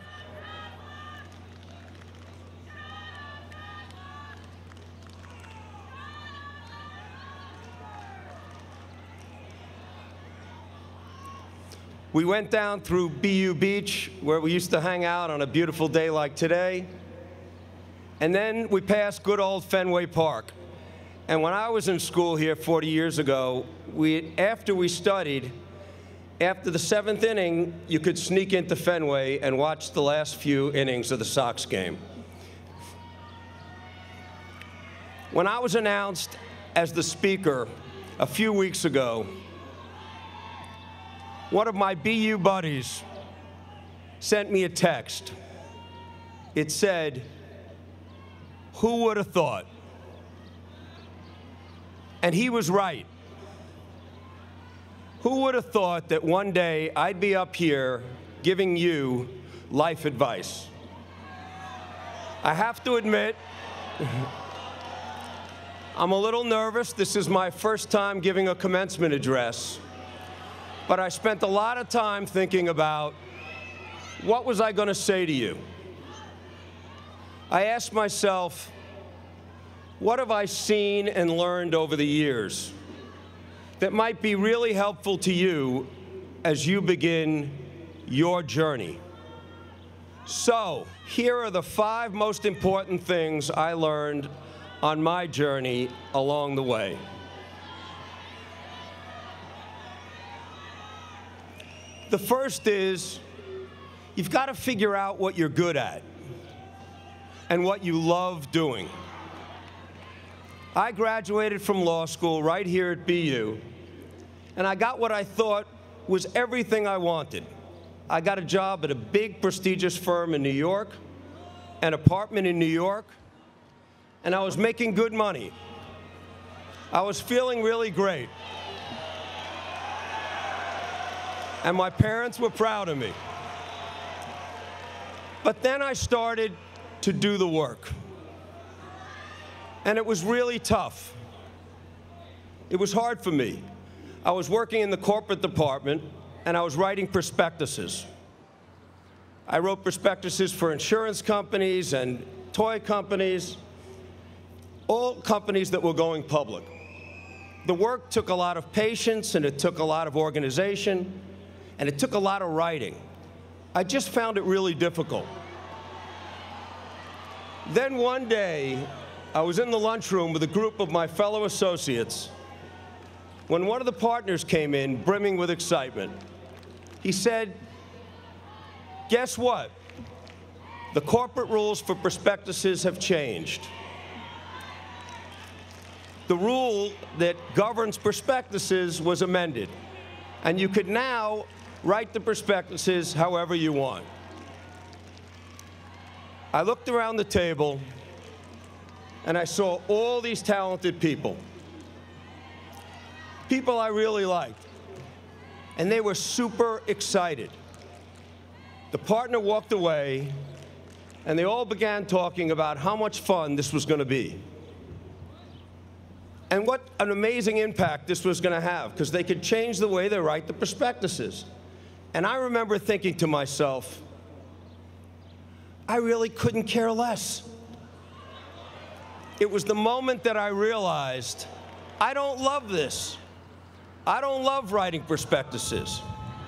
We went down through B U Beach, where we used to hang out on a beautiful day like today. And then we passed good old Fenway Park. And when I was in school here forty years ago, we, after we studied, after the seventh inning, you could sneak into Fenway and watch the last few innings of the Sox game. When I was announced as the speaker a few weeks ago, one of my B U buddies sent me a text. It said, "Who would have thought?" And he was right. Who would have thought that one day I'd be up here giving you life advice? I have to admit, I'm a little nervous. This is my first time giving a commencement address. but I spent a lot of time thinking about what was I going to say to you. I asked myself, what have I seen and learned over the years that might be really helpful to you as you begin your journey? So, here are the five most important things I learned on my journey along the way. The first is, you've got to figure out what you're good at and what you love doing. I graduated from law school right here at B U, and I got what I thought was everything I wanted. I got a job at a big, prestigious firm in New York, an apartment in New York, and I was making good money. I was feeling really great. And my parents were proud of me. But then I started to do the work. And it was really tough. It was hard for me. I was working in the corporate department, and I was writing prospectuses. I wrote prospectuses for insurance companies and toy companies, all companies that were going public. The work took a lot of patience, and it took a lot of organization, and it took a lot of writing. I just found it really difficult. Then one day, I was in the lunchroom with a group of my fellow associates when one of the partners came in, brimming with excitement. He said, "Guess what? The corporate rules for prospectuses have changed. The rule that governs prospectuses was amended, and you could now write the prospectuses however you want." I looked around the table, and I saw all these talented people, people I really liked, and they were super excited. The partner walked away, and they all began talking about how much fun this was going to be, and what an amazing impact this was going to have, because they could change the way they write the prospectuses. And I remember thinking to myself, I really couldn't care less. It was the moment that I realized, I don't love this. I don't love writing prospectuses.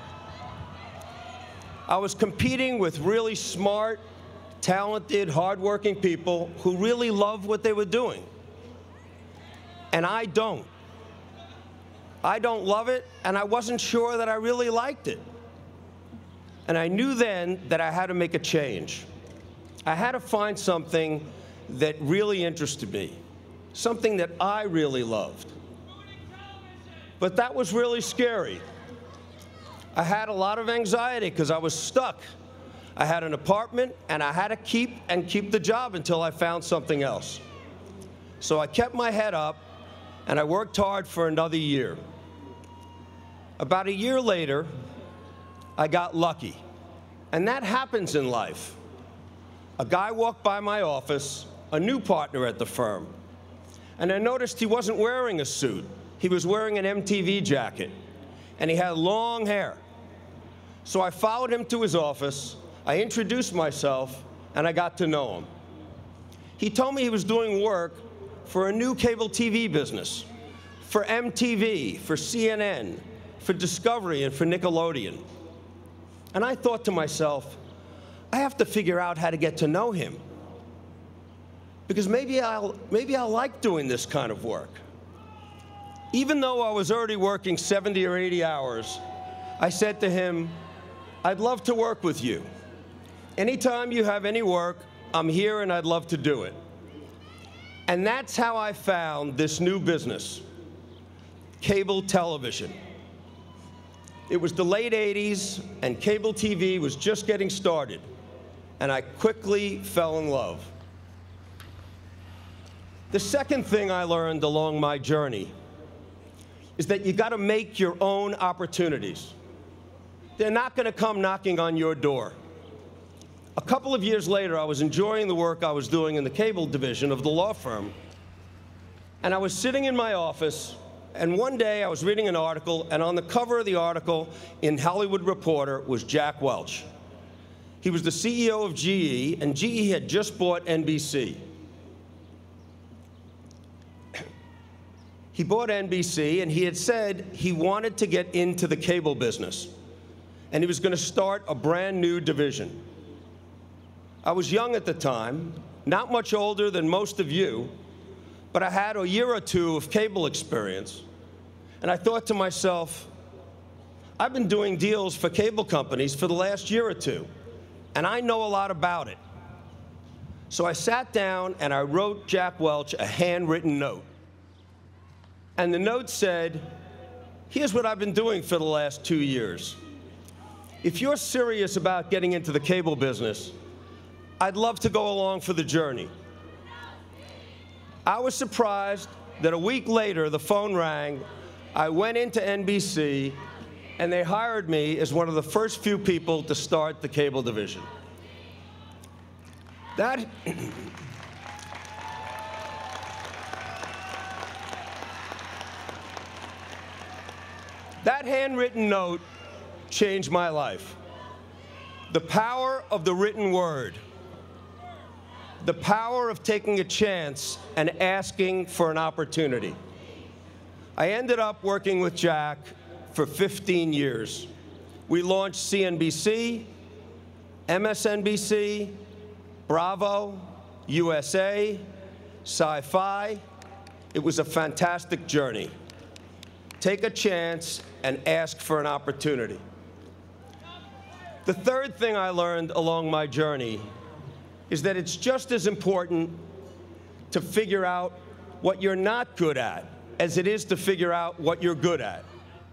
I was competing with really smart, talented, hardworking people who really loved what they were doing. And I don't. I don't love it, and I wasn't sure that I really liked it. And I knew then that I had to make a change. I had to find something that really interested me, something that I really loved. But that was really scary. I had a lot of anxiety because I was stuck. I had an apartment, and I had to keep and keep the job until I found something else. So I kept my head up, and I worked hard for another year. About a year later, I got lucky. And that happens in life. A guy walked by my office, a new partner at the firm, and I noticed he wasn't wearing a suit. He was wearing an M T V jacket, and he had long hair. So I followed him to his office, I introduced myself, and I got to know him. He told me he was doing work for a new cable T V business, for M T V, for C N N, for Discovery, and for Nickelodeon. And I thought to myself, I have to figure out how to get to know him, because maybe I'll, maybe I'll like doing this kind of work. Even though I was already working seventy or eighty hours, I said to him, I'd love to work with you. Anytime you have any work, I'm here and I'd love to do it. And that's how I found this new business, cable television. It was the late eighties, and cable T V was just getting started, and I quickly fell in love. The second thing I learned along my journey is that you got to make your own opportunities. They're not going to come knocking on your door. A couple of years later, I was enjoying the work I was doing in the cable division of the law firm, and I was sitting in my office, And one day I was reading an article, and on the cover of the article in Hollywood Reporter was Jack Welch. He was the C E O of G E, and G E had just bought N B C. He bought N B C, and he had said he wanted to get into the cable business, and he was going to start a brand new division. I was young at the time, not much older than most of you, but I had a year or two of cable experience, and I thought to myself, I've been doing deals for cable companies for the last year or two, and I know a lot about it. So I sat down and I wrote Jack Welch a handwritten note. And the note said, here's what I've been doing for the last two years. If you're serious about getting into the cable business, I'd love to go along for the journey. I was surprised that a week later, the phone rang, I went into N B C, and they hired me as one of the first few people to start the cable division. That, that handwritten note changed my life. The power of the written word. The power of taking a chance and asking for an opportunity. I ended up working with Jack for fifteen years. We launched C N B C, M S N B C, Bravo, U S A, Sci-Fi. It was a fantastic journey. Take a chance and ask for an opportunity. The third thing I learned along my journey is that it's just as important to figure out what you're not good at as it is to figure out what you're good at.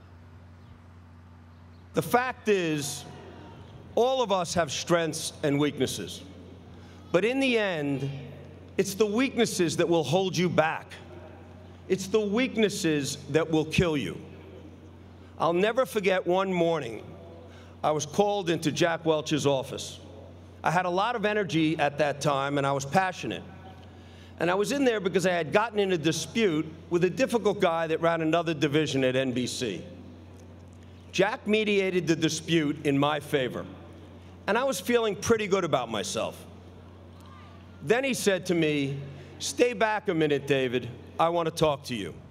The fact is, all of us have strengths and weaknesses. But in the end, it's the weaknesses that will hold you back. It's the weaknesses that will kill you. I'll never forget one morning, I was called into Jack Welch's office. I had a lot of energy at that time, and I was passionate. And I was in there because I had gotten in a dispute with a difficult guy that ran another division at N B C. Jack mediated the dispute in my favor, and I was feeling pretty good about myself. Then he said to me, "Stay back a minute, David. I want to talk to you."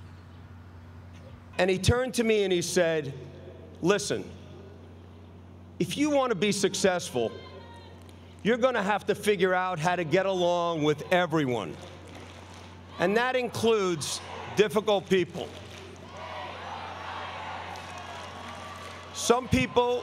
And he turned to me and he said, "Listen, if you want to be successful, you're going to have to figure out how to get along with everyone. And that includes difficult people. Some people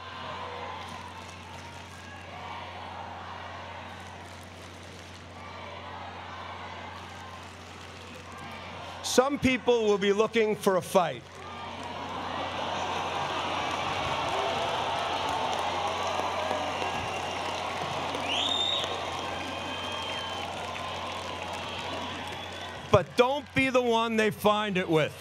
Some people will be looking for a fight. But don't be the one they find it with.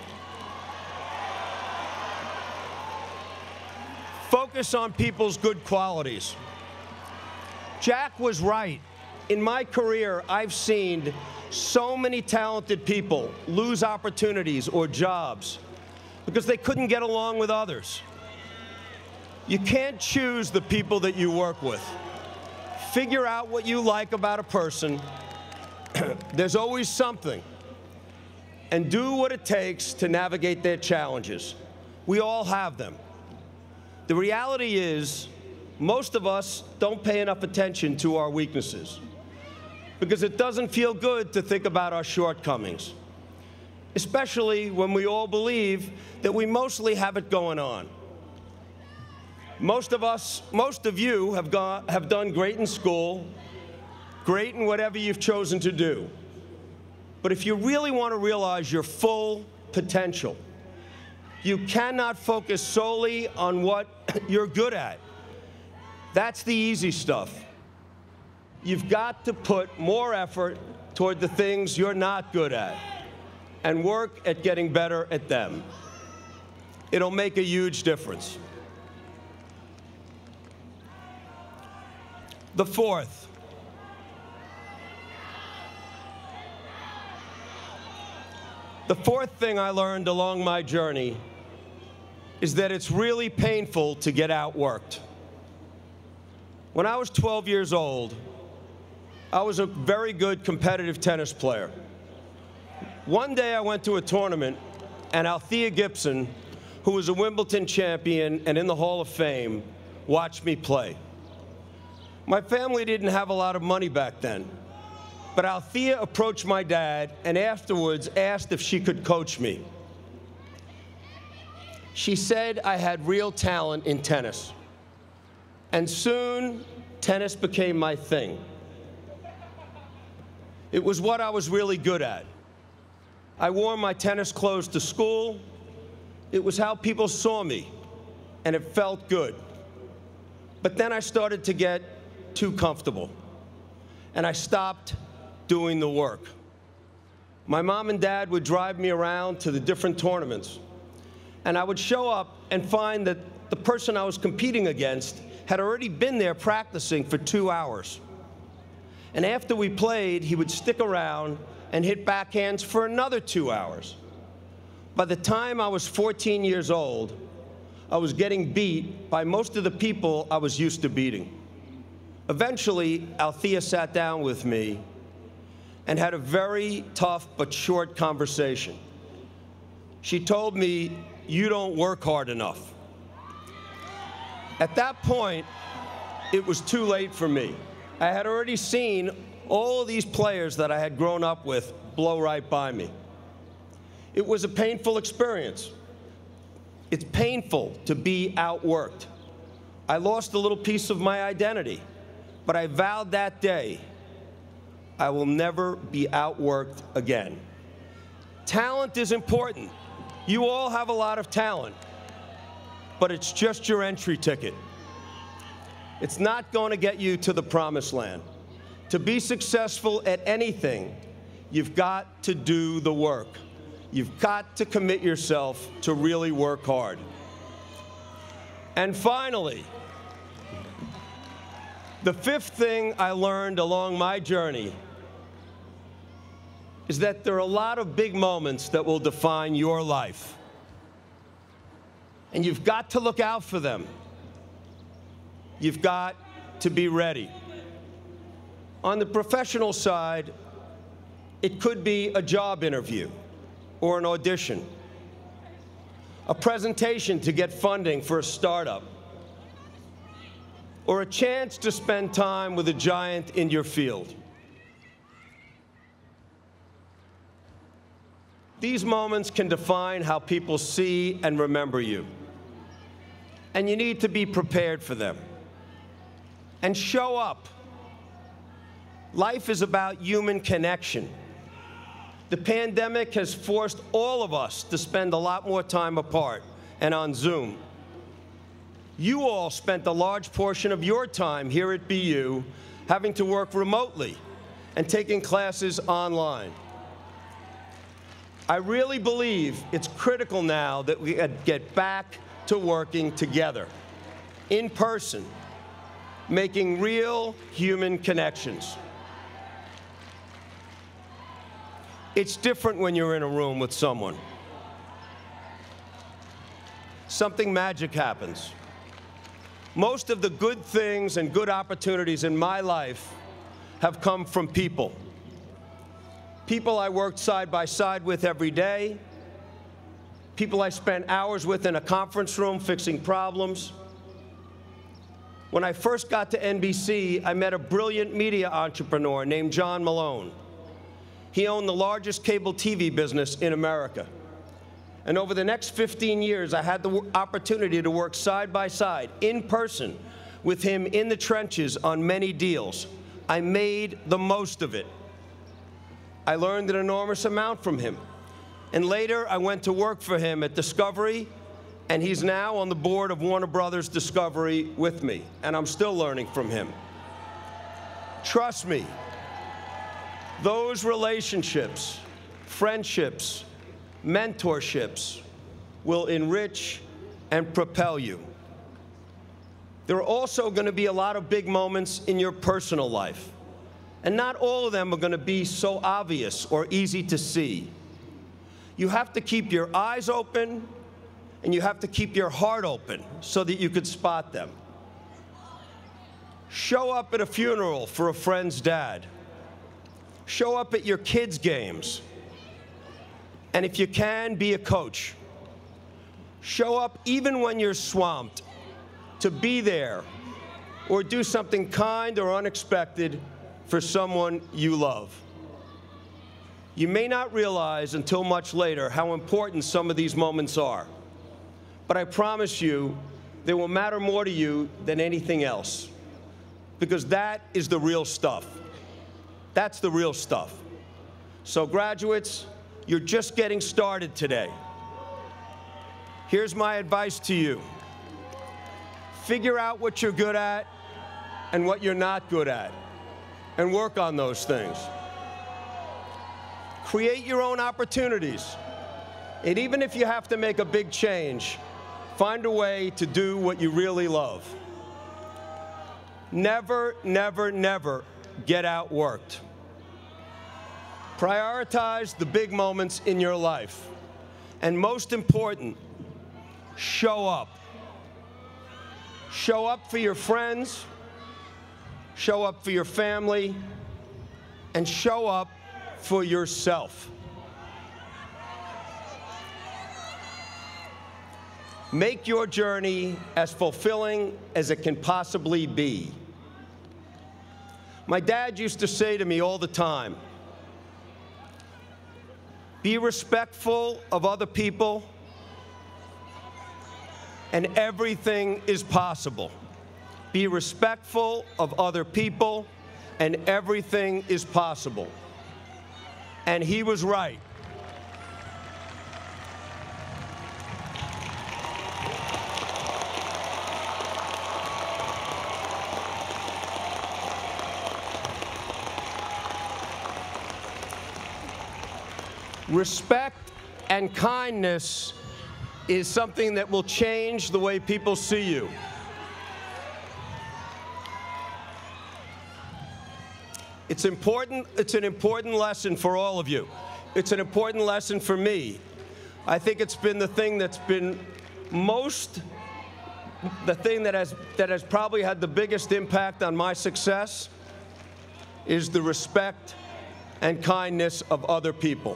Focus on people's good qualities. Jack was right. In my career, I've seen so many talented people lose opportunities or jobs because they couldn't get along with others. You can't choose the people that you work with. Figure out what you like about a person. There's always something. And do what it takes to navigate their challenges. We all have them. The reality is, most of us don't pay enough attention to our weaknesses because it doesn't feel good to think about our shortcomings, especially when we all believe that we mostly have it going on. Most of us, most of you have, gone, have done great in school, great in whatever you've chosen to do. But if you really want to realize your full potential, you cannot focus solely on what you're good at. That's the easy stuff. You've got to put more effort toward the things you're not good at and work at getting better at them. It'll make a huge difference. The fourth, The fourth thing I learned along my journey is that it's really painful to get outworked. When I was twelve years old, I was a very good competitive tennis player. One day I went to a tournament, and Althea Gibson, who was a Wimbledon champion and in the Hall of Fame, watched me play. My family didn't have a lot of money back then, but Althea approached my dad and afterwards asked if she could coach me. She said I had real talent in tennis, and soon tennis became my thing. It was what I was really good at. I wore my tennis clothes to school. It was how people saw me, and it felt good. But then I started to get too comfortable, and I stopped doing the work. My mom and dad would drive me around to the different tournaments, and I would show up and find that the person I was competing against had already been there practicing for two hours. And after we played, he would stick around and hit backhands for another two hours. By the time I was fourteen years old, I was getting beat by most of the people I was used to beating. Eventually, Althea sat down with me and had a very tough but short conversation. She told me, "You don't work hard enough." At that point, it was too late for me. I had already seen all of these players that I had grown up with blow right by me. It was a painful experience. It's painful to be outworked. I lost a little piece of my identity, but I vowed that day I will never be outworked again. Talent is important. You all have a lot of talent, but it's just your entry ticket. It's not going to get you to the promised land. To be successful at anything, you've got to do the work. You've got to commit yourself to really work hard. And finally, the fifth thing I learned along my journey is that there are a lot of big moments that will define your life. And you've got to look out for them. You've got to be ready. On the professional side, it could be a job interview or an audition, a presentation to get funding for a startup, or a chance to spend time with a giant in your field. These moments can define how people see and remember you, and you need to be prepared for them. And show up. Life is about human connection. The pandemic has forced all of us to spend a lot more time apart and on Zoom. You all spent a large portion of your time here at B U having to work remotely and taking classes online. I really believe it's critical now that we get back to working together, in person, making real human connections. It's different when you're in a room with someone. Something magic happens. Most of the good things and good opportunities in my life have come from people. People I worked side by side with every day. People I spent hours with in a conference room fixing problems. When I first got to N B C, I met a brilliant media entrepreneur named John Malone. He owned the largest cable T V business in America. And over the next fifteen years, I had the opportunity to work side by side, in person, with him in the trenches on many deals. I made the most of it. I learned an enormous amount from him. And later, I went to work for him at Discovery, and he's now on the board of Warner Brothers Discovery with me, and I'm still learning from him. Trust me, those relationships, friendships, mentorships will enrich and propel you. There are also going to be a lot of big moments in your personal life, and not all of them are going to be so obvious or easy to see. You have to keep your eyes open, and you have to keep your heart open so that you could spot them. Show up at a funeral for a friend's dad. Show up at your kids' games. And if you can, be a coach. Show up even when you're swamped, to be there or do something kind or unexpected for someone you love. You may not realize until much later how important some of these moments are, but I promise you they will matter more to you than anything else, because that is the real stuff. That's the real stuff. So graduates, you're just getting started today. Here's my advice to you. Figure out what you're good at and what you're not good at, and work on those things. Create your own opportunities. And even if you have to make a big change, find a way to do what you really love. Never, never, never get outworked. Prioritize the big moments in your life. And most important, show up. Show up for your friends, show up for your family, and show up for yourself. Make your journey as fulfilling as it can possibly be. My dad used to say to me all the time, be respectful of other people, and everything is possible. Be respectful of other people, and everything is possible. And he was right. Respect and kindness is something that will change the way people see you. It's important, it's an important lesson for all of you. It's an important lesson for me. I think it's been the thing that's been most, the thing that has, that has probably had the biggest impact on my success is the respect and kindness of other people.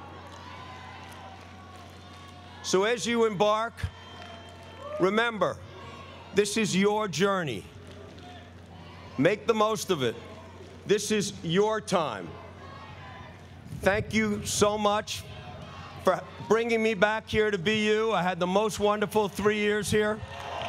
So as you embark, remember, this is your journey. Make the most of it. This is your time. Thank you so much for bringing me back here to B U. I had the most wonderful three years here.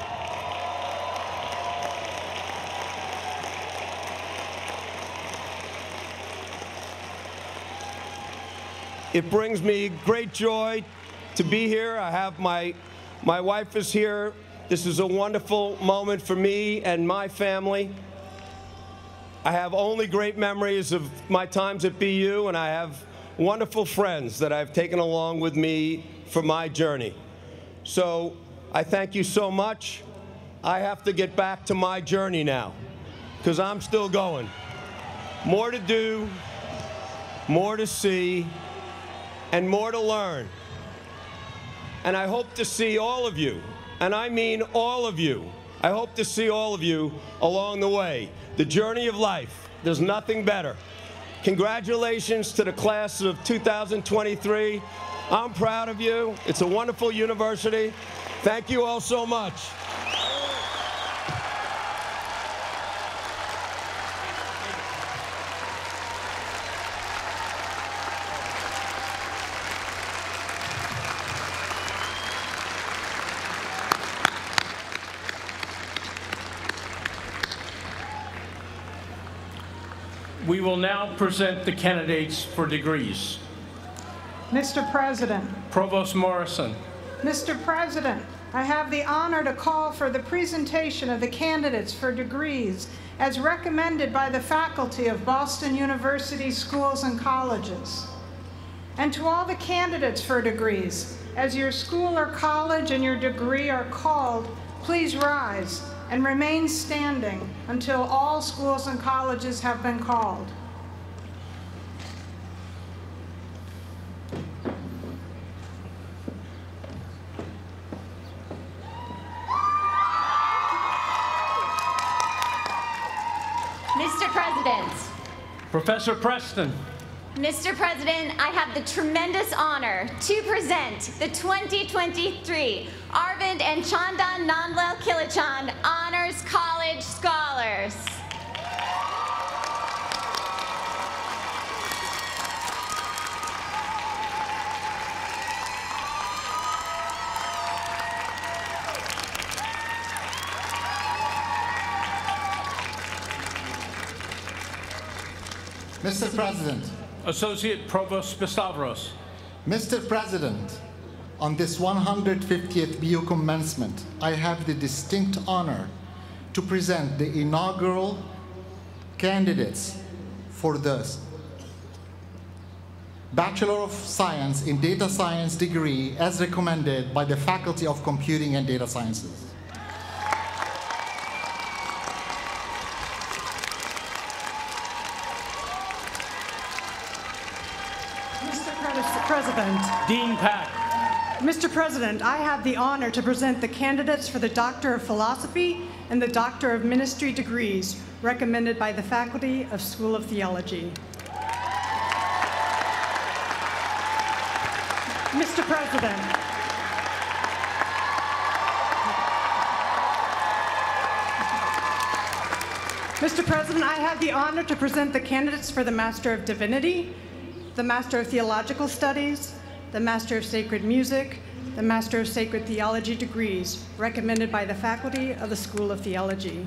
It brings me great joy to be here. I have my, my wife is here. This is a wonderful moment for me and my family. I have only great memories of my times at B U, and I have wonderful friends that I've taken along with me for my journey. So I thank you so much. I have to get back to my journey now, because I'm still going. More to do, more to see, and more to learn. And I hope to see all of you, and I mean all of you. I hope to see all of you along the way. The journey of life, there's nothing better. Congratulations to the class of two thousand twenty-three. I'm proud of you. It's a wonderful university. Thank you all so much. We will now present the candidates for degrees. Mister President. Provost Morrison. Mister President, I have the honor to call for the presentation of the candidates for degrees as recommended by the faculty of Boston University Schools and Colleges. And to all the candidates for degrees, as your school or college and your degree are called, please rise and remain standing until all schools and colleges have been called. Professor Preston. Mister President, I have the tremendous honor to present the twenty twenty-three Arvind and Chandan Nandlal Kilachand Honors College Scholars. Mister President. Associate Provost Pistavros. Mister President, on this one hundred fiftieth B U commencement, I have the distinct honor to present the inaugural candidates for the Bachelor of Science in Data Science degree as recommended by the Faculty of Computing and Data Sciences. President. Dean Pack. Mister President, I have the honor to present the candidates for the Doctor of Philosophy and the Doctor of Ministry degrees recommended by the Faculty of School of Theology. Mister President. Mister President, I have the honor to present the candidates for the Master of Divinity, the Master of Theological Studies, the Master of Sacred Music, the Master of Sacred Theology degrees recommended by the Faculty of the School of Theology.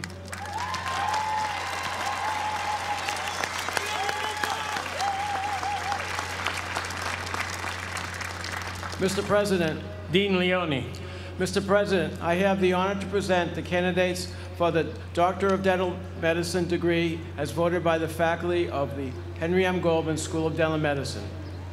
Mister President. Dean Leone. Mister President, I have the honor to present the candidates for the Doctor of Dental Medicine degree as voted by the faculty of the Henry M. Goldman School of Dental Medicine.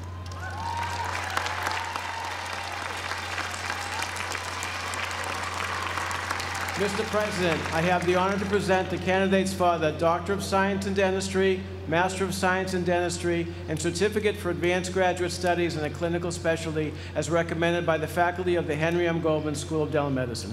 Mister President, I have the honor to present the candidates for the Doctor of Science in Dentistry, Master of Science in Dentistry, and Certificate for Advanced Graduate Studies in a Clinical Specialty as recommended by the faculty of the Henry M. Goldman School of Dental Medicine.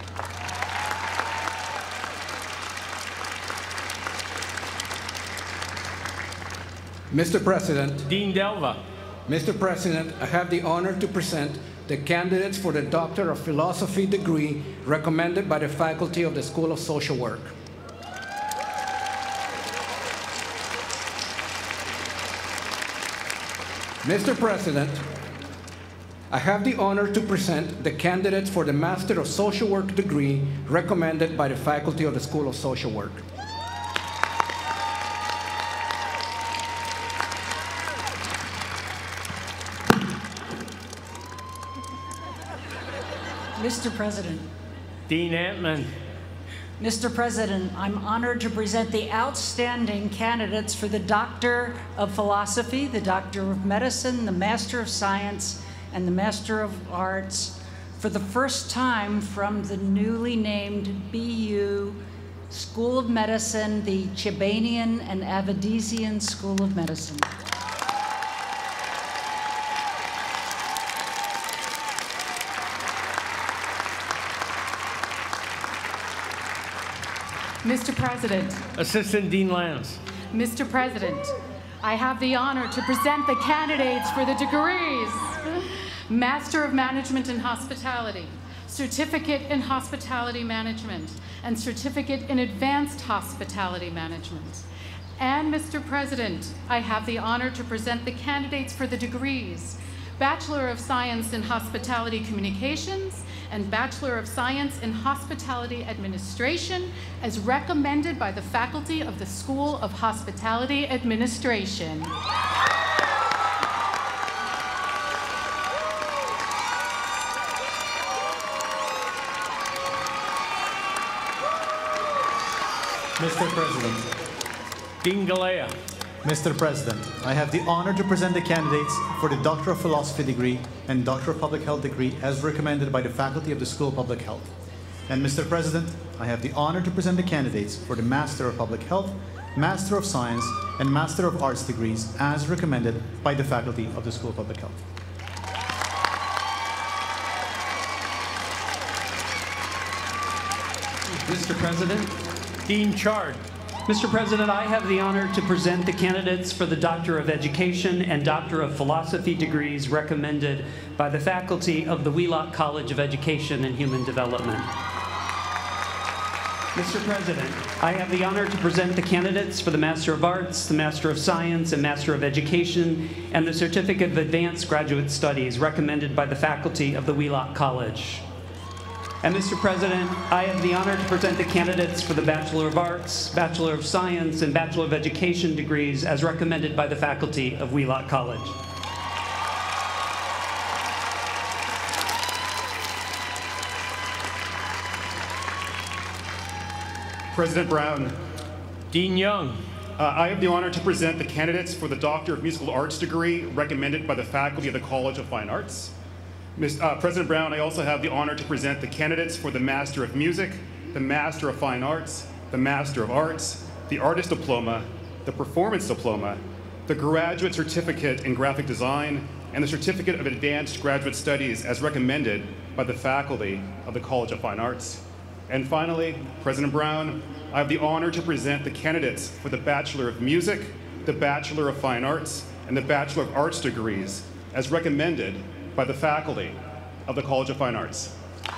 Mister President. Dean Delva. Mister President, I have the honor to present the candidates for the Doctor of Philosophy degree recommended by the faculty of the School of Social Work. Mister President, I have the honor to present the candidates for the Master of Social Work degree recommended by the faculty of the School of Social Work. Mister President. Dean Antman. Mister President, I'm honored to present the outstanding candidates for the Doctor of Philosophy, the Doctor of Medicine, the Master of Science, and the Master of Arts for the first time from the newly named B U School of Medicine, the Chebanian and Avedisian School of Medicine. Mister President. Assistant Dean Lance. Mister President, I have the honor to present the candidates for the degrees. Master of Management in Hospitality, Certificate in Hospitality Management, and Certificate in Advanced Hospitality Management. And Mister President, I have the honor to present the candidates for the degrees. Bachelor of Science in Hospitality Communications, and Bachelor of Science in Hospitality Administration as recommended by the faculty of the School of Hospitality Administration. Mister President. Dean Galea. Mister President, I have the honor to present the candidates for the Doctor of Philosophy degree and Doctor of Public Health degree as recommended by the faculty of the School of Public Health. And Mister President, I have the honor to present the candidates for the Master of Public Health, Master of Science, and Master of Arts degrees as recommended by the faculty of the School of Public Health. Mister President. Dean Chard. Mister President, I have the honor to present the candidates for the Doctor of Education and Doctor of Philosophy degrees recommended by the faculty of the Wheelock College of Education and Human Development. Mister President, I have the honor to present the candidates for the Master of Arts, the Master of Science, and Master of Education, and the Certificate of Advanced Graduate Studies recommended by the faculty of the Wheelock College. And Mister President, I have the honor to present the candidates for the Bachelor of Arts, Bachelor of Science, and Bachelor of Education degrees as recommended by the faculty of Wheelock College. President Brown. Dean Young. Uh, I have the honor to present the candidates for the Doctor of Musical Arts degree recommended by the faculty of the College of Fine Arts. Miz Uh, President Brown, I also have the honor to present the candidates for the Master of Music, the Master of Fine Arts, the Master of Arts, the Artist Diploma, the Performance Diploma, the Graduate Certificate in Graphic Design, and the Certificate of Advanced Graduate Studies as recommended by the faculty of the College of Fine Arts. And finally, President Brown, I have the honor to present the candidates for the Bachelor of Music, the Bachelor of Fine Arts, and the Bachelor of Arts degrees as recommended by the faculty of the College of Fine Arts.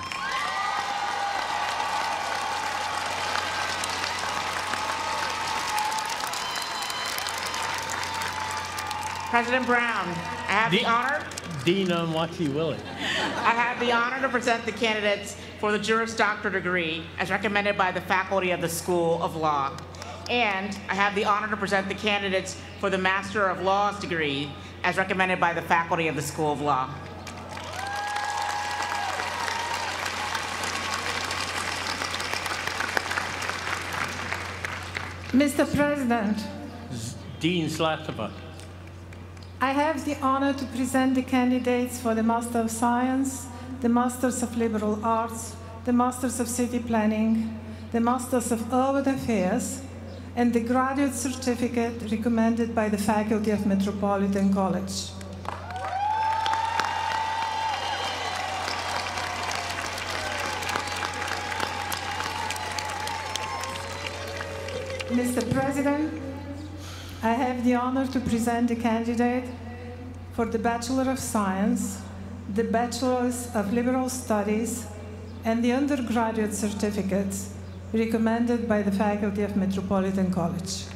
President Brown, I have Dean, the honor. Dean Unlucky Willie. I have the honor to present the candidates for the Juris Doctor degree as recommended by the faculty of the School of Law. And I have the honor to present the candidates for the Master of Laws degree as recommended by the faculty of the School of Law. Mister President, Dean Zaslav. I have the honor to present the candidates for the Master of Science, the Masters of Liberal Arts, the Masters of City Planning, the Masters of Urban Affairs, and the Graduate Certificate recommended by the faculty of Metropolitan College. Mister President, I have the honor to present the candidate for the Bachelor of Science, the Bachelors of Liberal Studies, and the undergraduate certificates recommended by the faculty of Metropolitan College.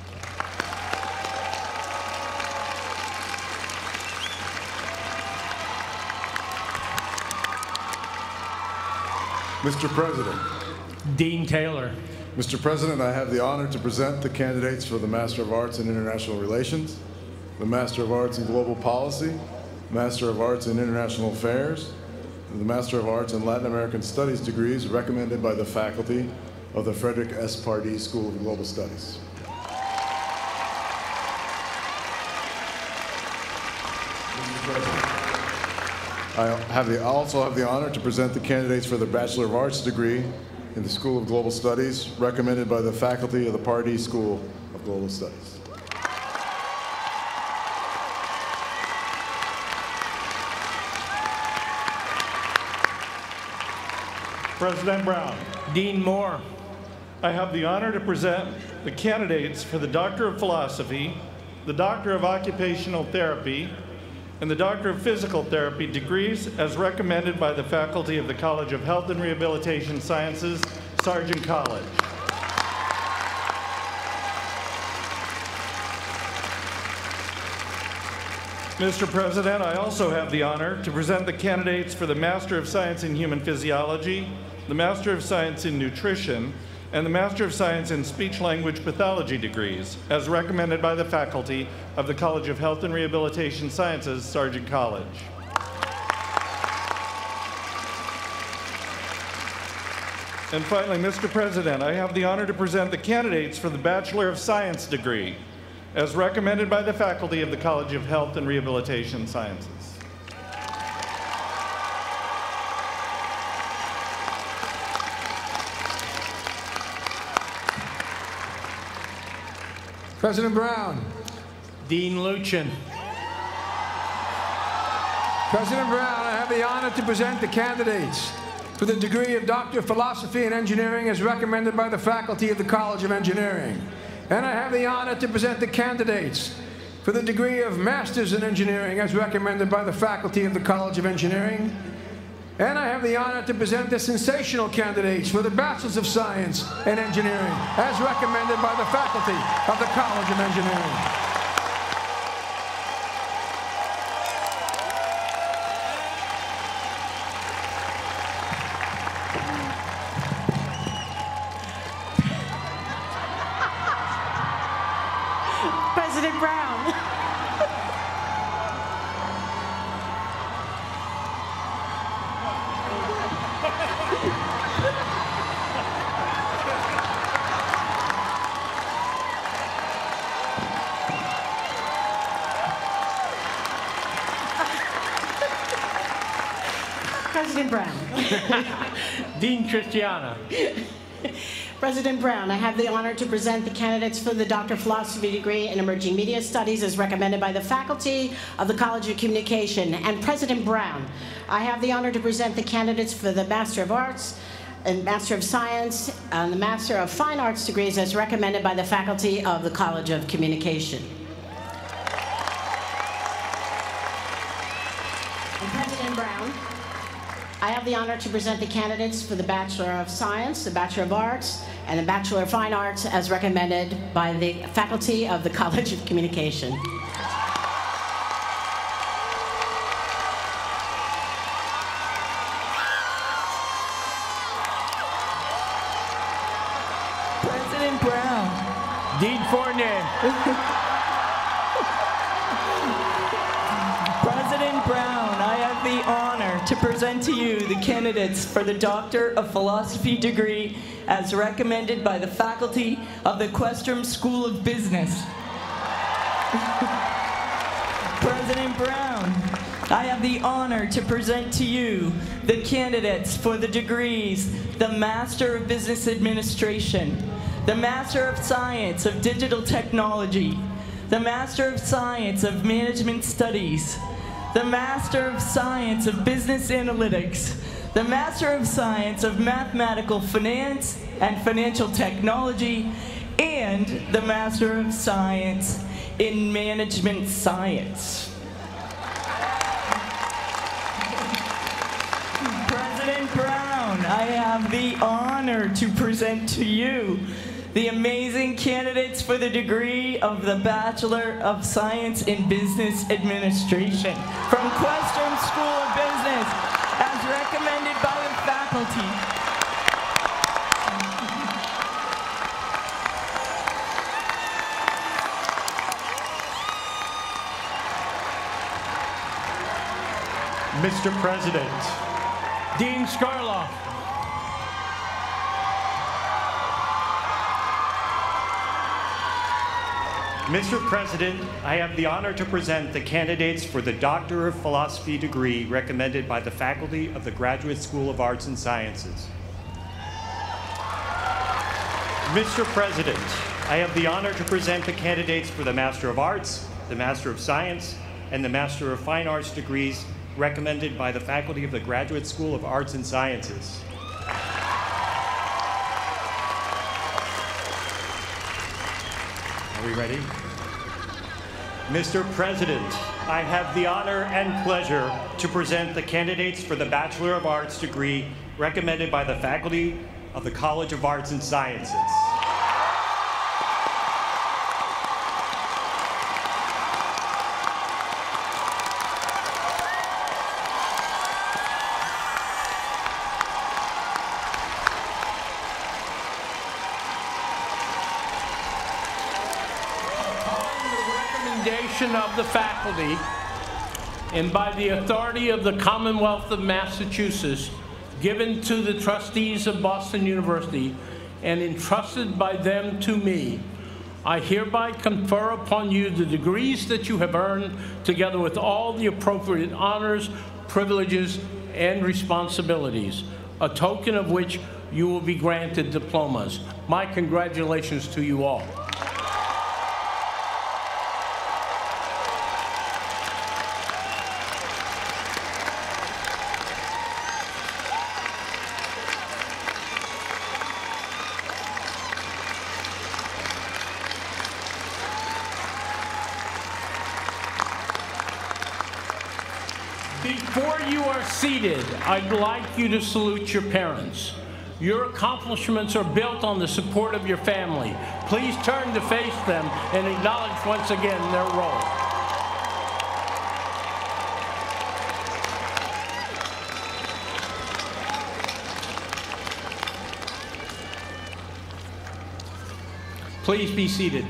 Mister President. Dean Taylor. Mister President, I have the honor to present the candidates for the Master of Arts in International Relations, the Master of Arts in Global Policy, Master of Arts in International Affairs, and the Master of Arts in Latin American Studies degrees recommended by the faculty of the Frederick S. Pardee School of Global Studies. Mister President, I have the, also have the honor to present the candidates for the Bachelor of Arts degree in the School of Global Studies, recommended by the faculty of the Pardee School of Global Studies. President Brown. Dean Moore. I have the honor to present the candidates for the Doctor of Philosophy, the Doctor of Occupational Therapy, and the Doctor of Physical Therapy degrees as recommended by the faculty of the College of Health and Rehabilitation Sciences, Sargent College. Mister President, I also have the honor to present the candidates for the Master of Science in Human Physiology, the Master of Science in Nutrition, and the Master of Science in Speech-Language Pathology degrees, as recommended by the faculty of the College of Health and Rehabilitation Sciences, Sargent College. And finally, Mister President, I have the honor to present the candidates for the Bachelor of Science degree, as recommended by the faculty of the College of Health and Rehabilitation Sciences. President Brown. Dean Luchin. President Brown, I have the honor to present the candidates for the degree of Doctor of Philosophy in Engineering as recommended by the faculty of the College of Engineering. And I have the honor to present the candidates for the degree of Masters in Engineering as recommended by the faculty of the College of Engineering. And I have the honor to present the sensational candidates for the Bachelors of Science in Engineering as recommended by the faculty of the College of Engineering. President Brown. President Brown. Dean Christiana. President Brown, I have the honor to present the candidates for the Doctor of Philosophy degree in Emerging Media Studies as recommended by the faculty of the College of Communication. And President Brown, I have the honor to present the candidates for the Master of Arts and Master of Science and the Master of Fine Arts degrees as recommended by the faculty of the College of Communication. And President Brown, I have the honor to present the candidates for the Bachelor of Science, the Bachelor of Arts, and the Bachelor of Fine Arts as recommended by the faculty of the College of Communication. President Brown. Dean Fournier. President Brown, I have the honor to present to you the candidates for the Doctor of Philosophy degree as recommended by the faculty of the Questrom School of Business. President Brown, I have the honor to present to you the candidates for the degrees the Master of Business Administration, the Master of Science of Digital Technology, the Master of Science of Management Studies, the Master of Science of Business Analytics, the Master of Science of Mathematical Finance and Financial Technology, and the Master of Science in Management Science. President Brown, I have the honor to present to you the amazing candidates for the degree of the Bachelor of Science in Business Administration from Questrom School of Business, as recommended by the faculty. Mister President. Dean Scarloff. Mister President, I have the honor to present the candidates for the Doctor of Philosophy degree recommended by the faculty of the Graduate School of Arts and Sciences. Mister President, I have the honor to present the candidates for the Master of Arts, the Master of Science, and the Master of Fine Arts degrees recommended by the faculty of the Graduate School of Arts and Sciences. Are we ready? Mister President, I have the honor and pleasure to present the candidates for the Bachelor of Arts degree recommended by the faculty of the College of Arts and Sciences. Of the faculty and by the authority of the Commonwealth of Massachusetts given to the trustees of Boston University and entrusted by them to me, I hereby confer upon you the degrees that you have earned together with all the appropriate honors, privileges, and responsibilities, a token of which you will be granted diplomas. My congratulations to you all. Before you are seated, I'd like you to salute your parents. Your accomplishments are built on the support of your family. Please turn to face them and acknowledge once again their role. Please be seated.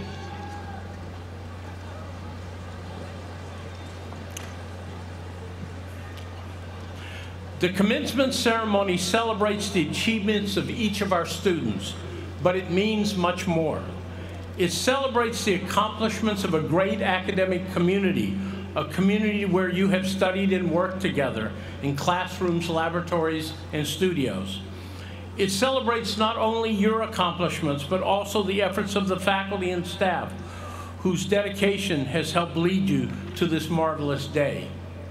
The commencement ceremony celebrates the achievements of each of our students, but it means much more. It celebrates the accomplishments of a great academic community, a community where you have studied and worked together in classrooms, laboratories, and studios. It celebrates not only your accomplishments, but also the efforts of the faculty and staff whose dedication has helped lead you to this marvelous day.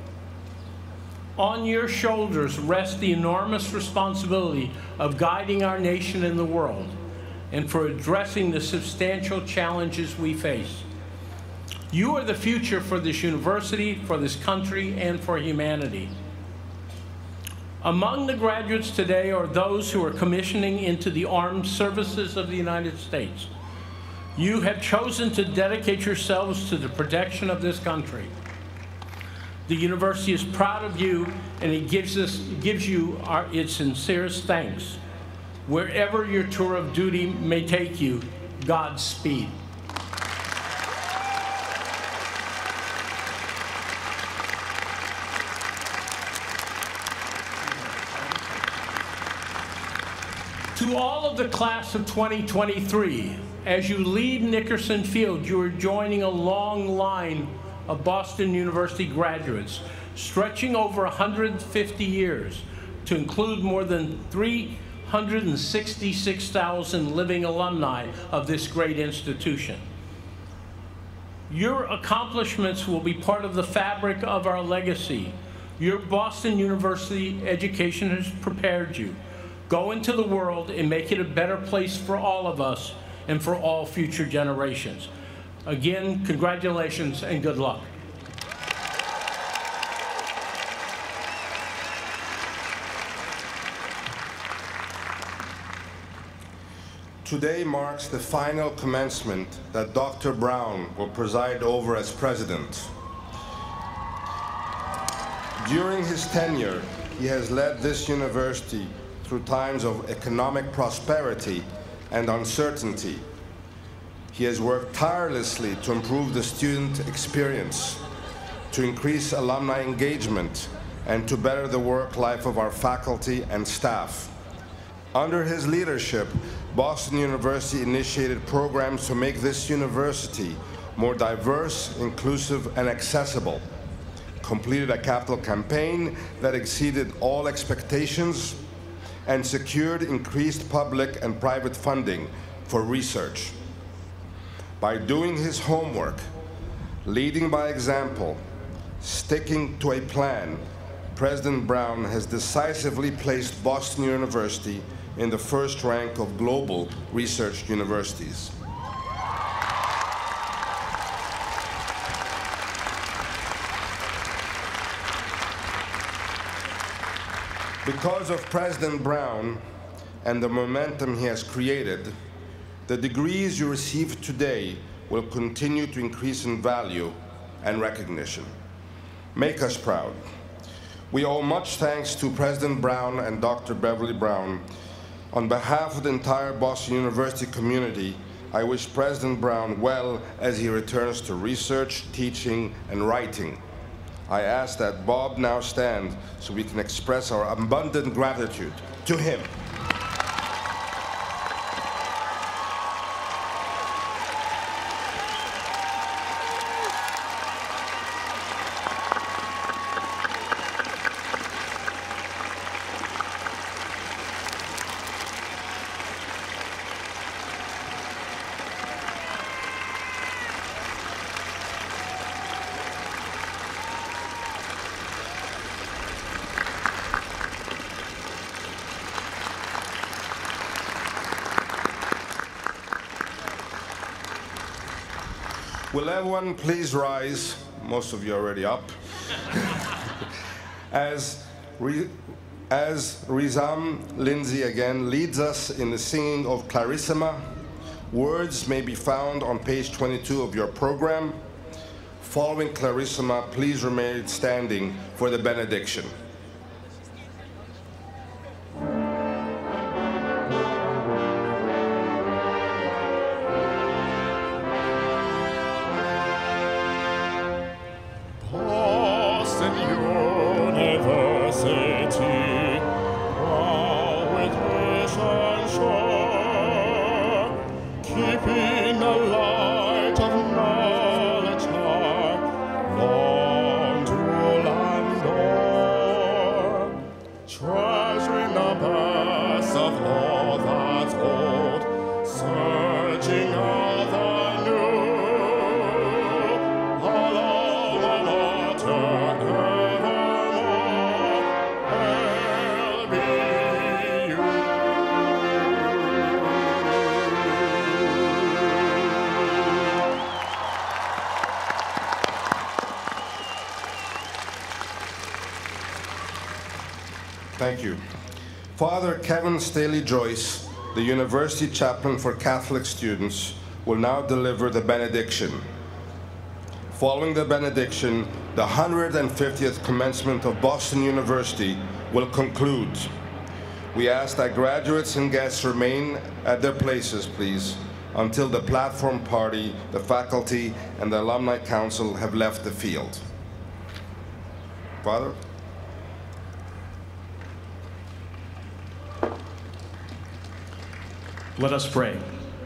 On your shoulders rests the enormous responsibility of guiding our nation and the world, and for addressing the substantial challenges we face. You are the future for this university, for this country, and for humanity. Among the graduates today are those who are commissioning into the armed services of the United States. You have chosen to dedicate yourselves to the protection of this country. The university is proud of you, and it gives, us, gives you our, its sincerest thanks. Wherever your tour of duty may take you, Godspeed. To all of the class of twenty twenty-three, as you leave Nickerson Field, you are joining a long line of Boston University graduates, stretching over one hundred fifty years, to include more than three hundred sixty-six thousand living alumni of this great institution. Your accomplishments will be part of the fabric of our legacy. Your Boston University education has prepared you. Go into the world and make it a better place for all of us and for all future generations. Again, congratulations and good luck. Today marks the final commencement that Doctor Brown will preside over as president. During his tenure, he has led this university through times of economic prosperity and uncertainty. He has worked tirelessly to improve the student experience, to increase alumni engagement, and to better the work life of our faculty and staff. Under his leadership, Boston University initiated programs to make this university more diverse, inclusive, and accessible, completed a capital campaign that exceeded all expectations, and secured increased public and private funding for research. By doing his homework, leading by example, sticking to a plan, President Brown has decisively placed Boston University in the first rank of global research universities. Because of President Brown and the momentum he has created, the degrees you receive today will continue to increase in value and recognition. Make us proud. We owe much thanks to President Brown and Doctor Beverly Brown. On behalf of the entire Boston University community, I wish President Brown well as he returns to research, teaching, and writing. I ask that Bob now stand so we can express our abundant gratitude to him. Will everyone please rise? Most of you are already up. As, Re as Rizam Lindsay again leads us in the singing of Clarissima, words may be found on page twenty-two of your program. Following Clarissima, please remain standing for the benediction. Thank you. Father Kevin Staley Joyce, the University Chaplain for Catholic Students, will now deliver the benediction. Following the benediction, the one hundred fiftieth Commencement of Boston University will conclude. We ask that graduates and guests remain at their places, please, until the platform party, the faculty, and the Alumni Council have left the field. Father? Let us pray.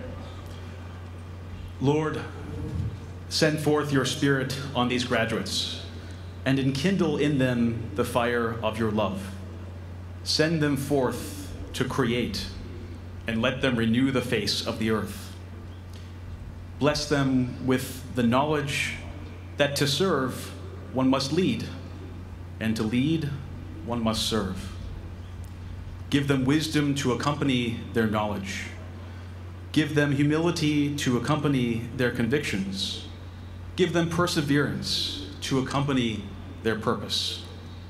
Lord, send forth your Spirit on these graduates and enkindle in them the fire of your love. Send them forth to create and let them renew the face of the earth. Bless them with the knowledge that to serve, one must lead, and to lead, one must serve. Give them wisdom to accompany their knowledge. Give them humility to accompany their convictions. Give them perseverance to accompany their purpose.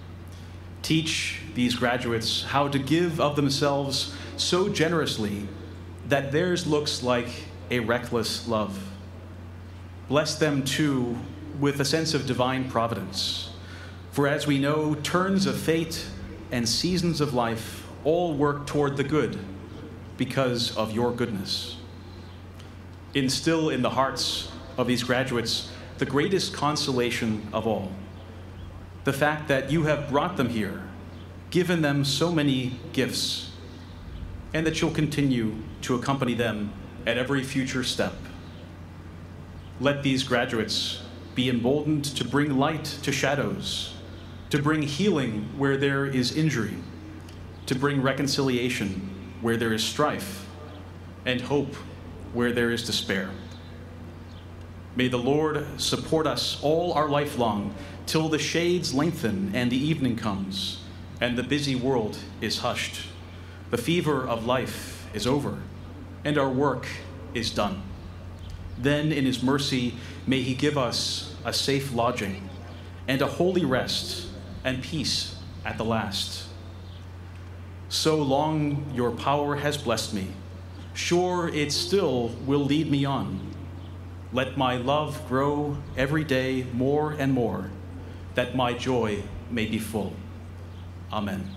Teach these graduates how to give of themselves so generously that theirs looks like a reckless love. Bless them too with a sense of divine providence. For as we know, turns of fate and seasons of life all work toward the good because of your goodness. Instill in the hearts of these graduates the greatest consolation of all, the fact that you have brought them here, given them so many gifts, and that you'll continue to accompany them at every future step. Let these graduates be emboldened to bring light to shadows, to bring healing where there is injury, to bring reconciliation where there is strife, and hope where there is despair. May the Lord support us all our life long, till the shades lengthen and the evening comes, and the busy world is hushed. The fever of life is over, and our work is done. Then in his mercy, may he give us a safe lodging, and a holy rest and peace at the last. So long your power has blessed me, sure it still will lead me on. Let my love grow every day more and more, that my joy may be full. Amen.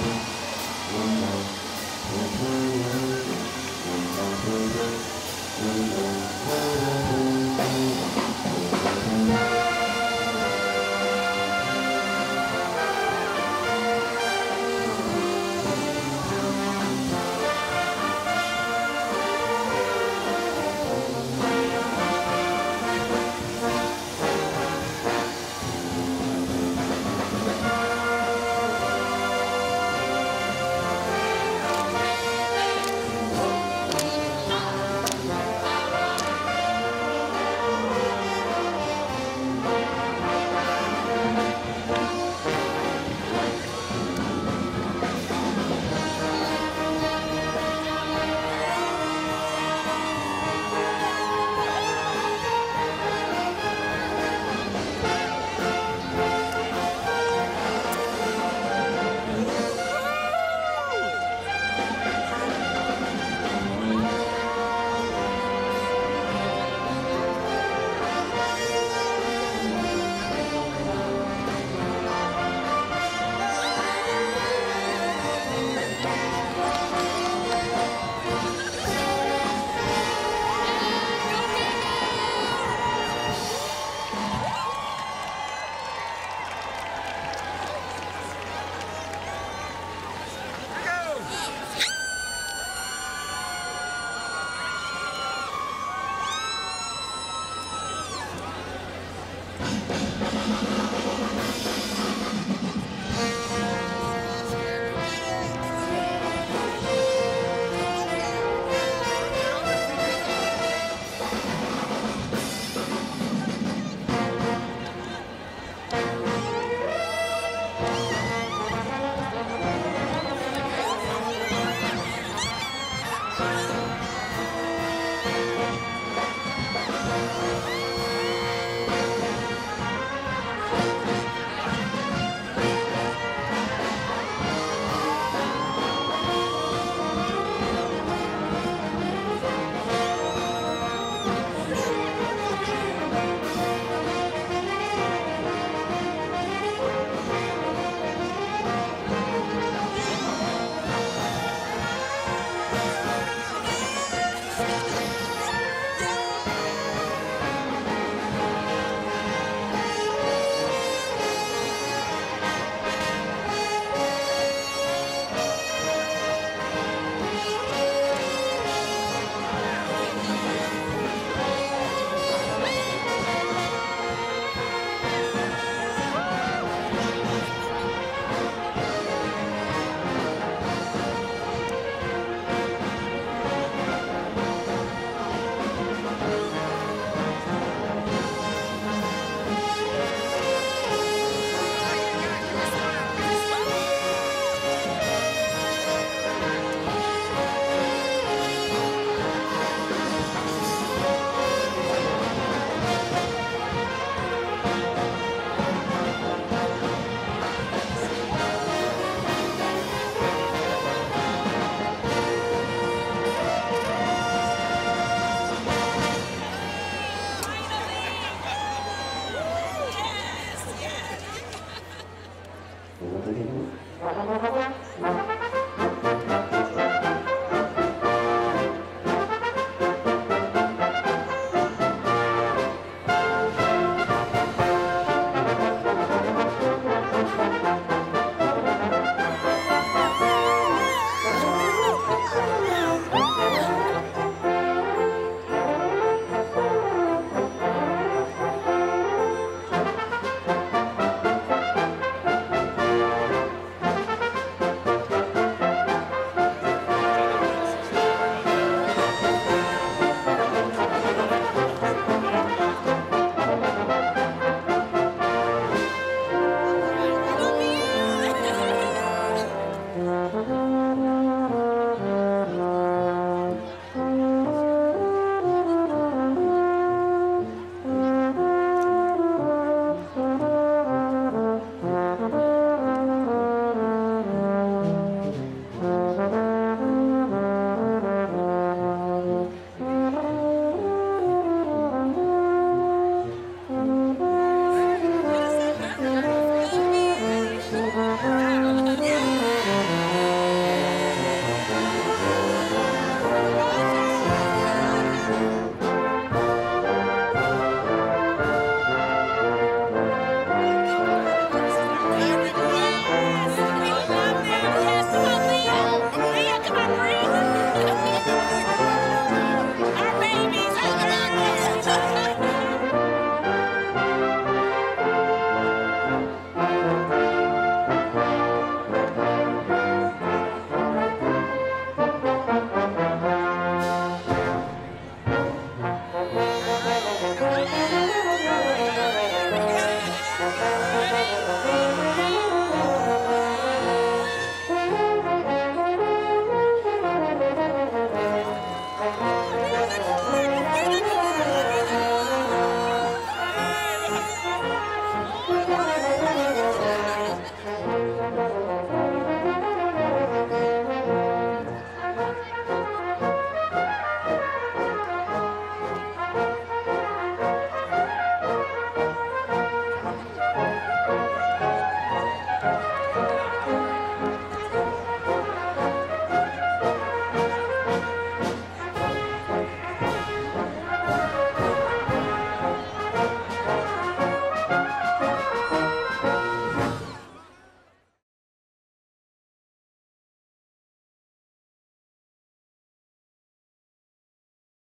Thank you.